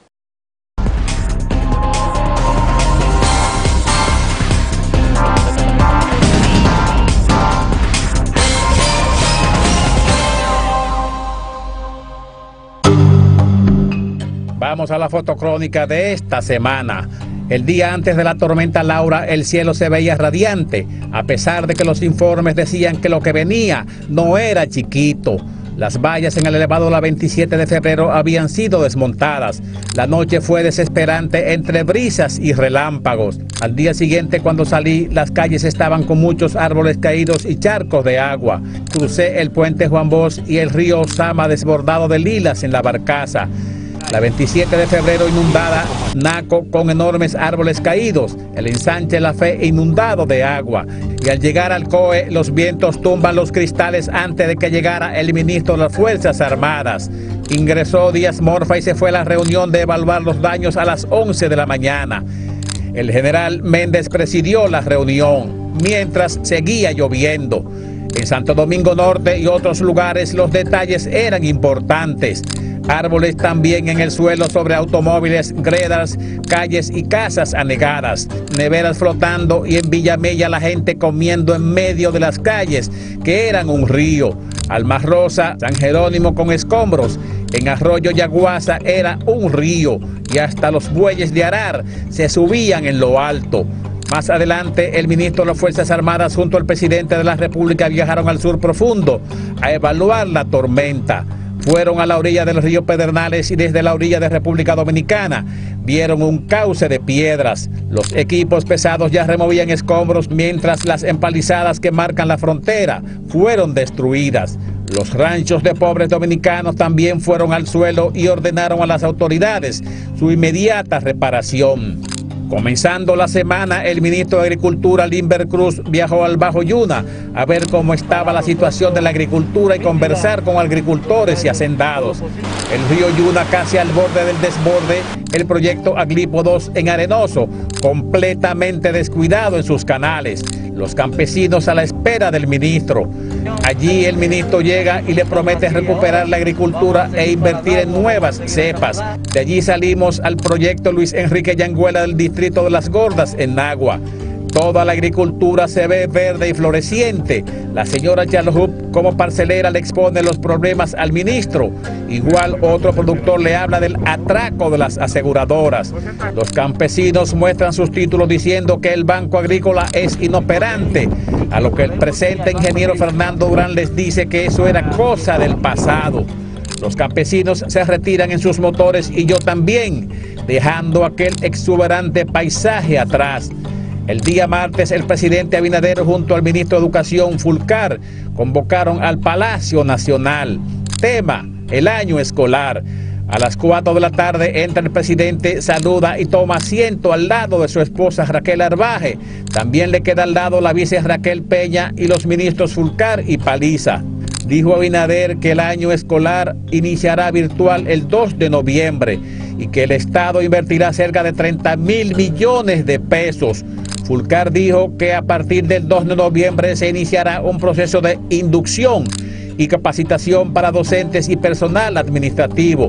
Vamos a la fotocrónica de esta semana. El día antes de la tormenta Laura, el cielo se veía radiante, a pesar de que los informes decían que lo que venía no era chiquito. Las vallas en el elevado la veintisiete de febrero habían sido desmontadas. La noche fue desesperante entre brisas y relámpagos. Al día siguiente, cuando salí, las calles estaban con muchos árboles caídos y charcos de agua. Crucé el puente Juan Bosch y el río Sama desbordado de lilas en la barcaza. La veintisiete de febrero inundada, Naco con enormes árboles caídos, el ensanche La Fe inundado de agua. Y al llegar al C O E, los vientos tumban los cristales antes de que llegara el ministro de las Fuerzas Armadas. Ingresó Díaz Morfa y se fue a la reunión de evaluar los daños a las once de la mañana. El general Méndez presidió la reunión, mientras seguía lloviendo. En Santo Domingo Norte y otros lugares los detalles eran importantes. Árboles también en el suelo sobre automóviles, gredas, calles y casas anegadas. Neveras flotando y en Villamella la gente comiendo en medio de las calles, que eran un río. Alma Rosa, San Jerónimo con escombros. En Arroyo Yaguasa era un río y hasta los bueyes de arar se subían en lo alto. Más adelante, el ministro de las Fuerzas Armadas junto al presidente de la República viajaron al sur profundo a evaluar la tormenta. Fueron a la orilla del río Pedernales y desde la orilla de República Dominicana vieron un cauce de piedras. Los equipos pesados ya removían escombros mientras las empalizadas que marcan la frontera fueron destruidas. Los ranchos de pobres dominicanos también fueron al suelo y ordenaron a las autoridades su inmediata reparación. Comenzando la semana, el ministro de Agricultura, Limber Cruz, viajó al Bajo Yuna a ver cómo estaba la situación de la agricultura y conversar con agricultores y hacendados. El río Yuna casi al borde del desborde, el proyecto Aglipo dos en Arenoso, completamente descuidado en sus canales. Los campesinos a la espera del ministro. Allí el ministro llega y le promete recuperar la agricultura e invertir en nuevas cepas. De allí salimos al proyecto Luis Enrique Yanguela del distrito de Las Gordas en Nagua. Toda la agricultura se ve verde y floreciente. La señora Chalhub como parcelera le expone los problemas al ministro. Igual otro productor le habla del atraco de las aseguradoras. Los campesinos muestran sus títulos diciendo que el Banco Agrícola es inoperante, a lo que el presente ingeniero Fernando Durán les dice que eso era cosa del pasado. Los campesinos se retiran en sus motores y yo también, dejando aquel exuberante paisaje atrás. El día martes, el presidente Abinader junto al ministro de Educación, Fulcar, convocaron al Palacio Nacional. Tema, el año escolar. A las cuatro de la tarde entra el presidente, saluda y toma asiento al lado de su esposa Raquel Arbaje. También le queda al lado la vice Raquel Peña y los ministros Fulcar y Paliza. Dijo Abinader que el año escolar iniciará virtual el dos de noviembre y que el Estado invertirá cerca de treinta mil millones de pesos. Fulcar dijo que a partir del dos de noviembre se iniciará un proceso de inducción y capacitación para docentes y personal administrativo.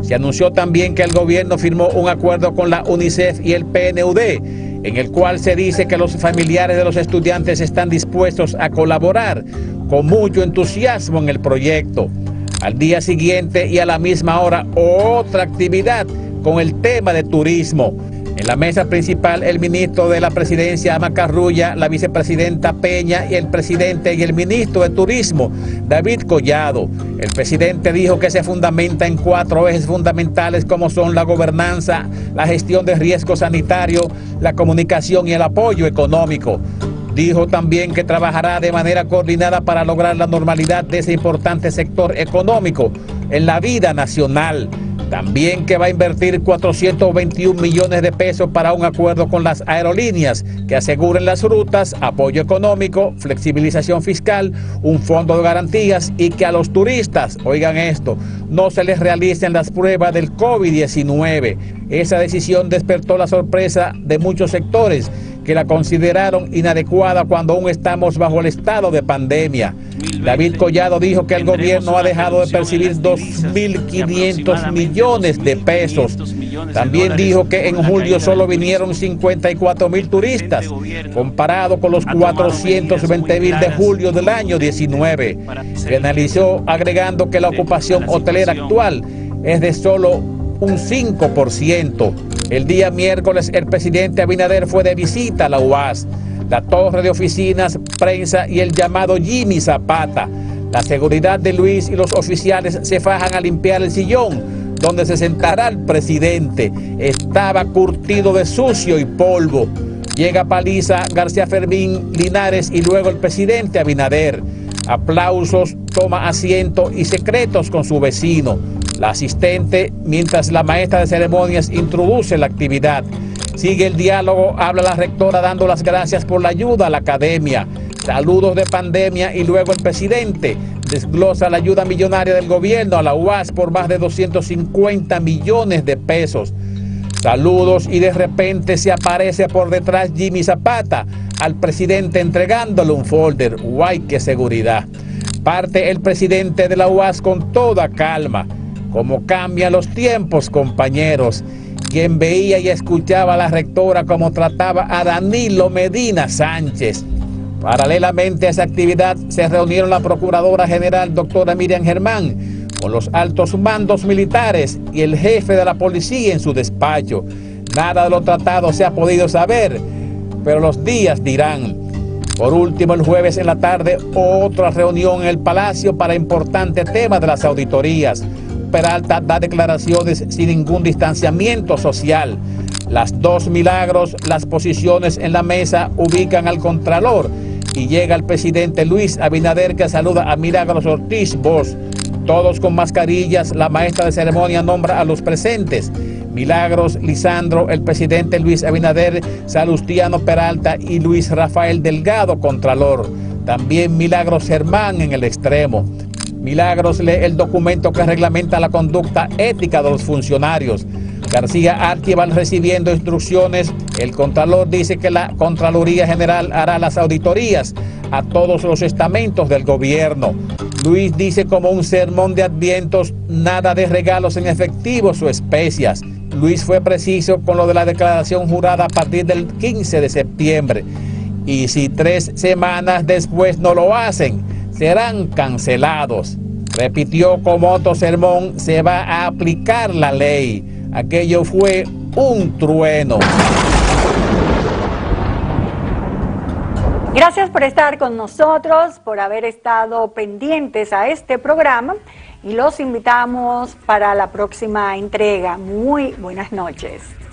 Se anunció también que el gobierno firmó un acuerdo con la UNICEF y el P N U D, en el cual se dice que los familiares de los estudiantes están dispuestos a colaborar con mucho entusiasmo en el proyecto. Al día siguiente y a la misma hora, otra actividad con el tema de turismo. En la mesa principal, el ministro de la Presidencia, Macarrulla, la vicepresidenta Peña y el presidente y el ministro de Turismo, David Collado. El presidente dijo que se fundamenta en cuatro ejes fundamentales como son la gobernanza, la gestión de riesgo sanitario, la comunicación y el apoyo económico. Dijo también que trabajará de manera coordinada para lograr la normalidad de ese importante sector económico en la vida nacional. También que va a invertir cuatrocientos veintiún millones de pesos para un acuerdo con las aerolíneas que aseguren las rutas, apoyo económico, flexibilización fiscal, un fondo de garantías y que a los turistas, oigan esto, no se les realicen las pruebas del COVID diecinueve. Esa decisión despertó la sorpresa de muchos sectores que la consideraron inadecuada cuando aún estamos bajo el estado de pandemia. David Collado dijo que el gobierno ha dejado de percibir dos mil quinientos millones de pesos. También dijo que en julio solo vinieron cincuenta y cuatro mil turistas, comparado con los cuatrocientos veinte mil de julio del año diecinueve. Finalizó agregando que la ocupación hotelera actual es de solo un cinco por ciento. El día miércoles el presidente Abinader fue de visita a la U A S, la torre de oficinas, prensa y el llamado Jimmy Zapata. La seguridad de Luis y los oficiales se fajan a limpiar el sillón donde se sentará el presidente. Estaba curtido de sucio y polvo. Llega Paliza, García Fermín, Linares y luego el presidente Abinader. Aplausos, toma asiento y secretos con su vecino, la asistente, mientras la maestra de ceremonias introduce la actividad. Sigue el diálogo, habla la rectora dando las gracias por la ayuda a la academia. Saludos de pandemia y luego el presidente desglosa la ayuda millonaria del gobierno a la U A S por más de doscientos cincuenta millones de pesos. Saludos y de repente se aparece por detrás Jimmy Zapata al presidente entregándole un folder. ¡Guay, qué seguridad! Parte el presidente de la U A S con toda calma. Cómo cambian los tiempos, compañeros. Quien veía y escuchaba a la rectora como trataba a Danilo Medina Sánchez. Paralelamente a esa actividad se reunieron la Procuradora General, doctora Miriam Germán, con los altos mandos militares y el jefe de la policía en su despacho. Nada de lo tratado se ha podido saber, pero los días dirán. Por último, el jueves en la tarde, otra reunión en el Palacio para importante tema de las auditorías. Peralta da declaraciones sin ningún distanciamiento social. Las dos Milagros, las posiciones en la mesa ubican al Contralor y llega el presidente Luis Abinader que saluda a Milagros Ortiz Bosch. Todos con mascarillas, la maestra de ceremonia nombra a los presentes. Milagros, Lisandro, el presidente Luis Abinader, Salustiano Peralta y Luis Rafael Delgado, Contralor. También Milagros Germán en el extremo. Milagros lee el documento que reglamenta la conducta ética de los funcionarios. García Archi va recibiendo instrucciones. El Contralor dice que la Contraloría General hará las auditorías a todos los estamentos del gobierno. Luis dice como un sermón de advientos, nada de regalos en efectivos o especias. Luis fue preciso con lo de la declaración jurada a partir del quince de septiembre. Y si tres semanas después no lo hacen, serán cancelados. Repitió como otro sermón, se va a aplicar la ley. Aquello fue un trueno. Gracias por estar con nosotros, por haber estado pendientes a este programa y los invitamos para la próxima entrega. Muy buenas noches.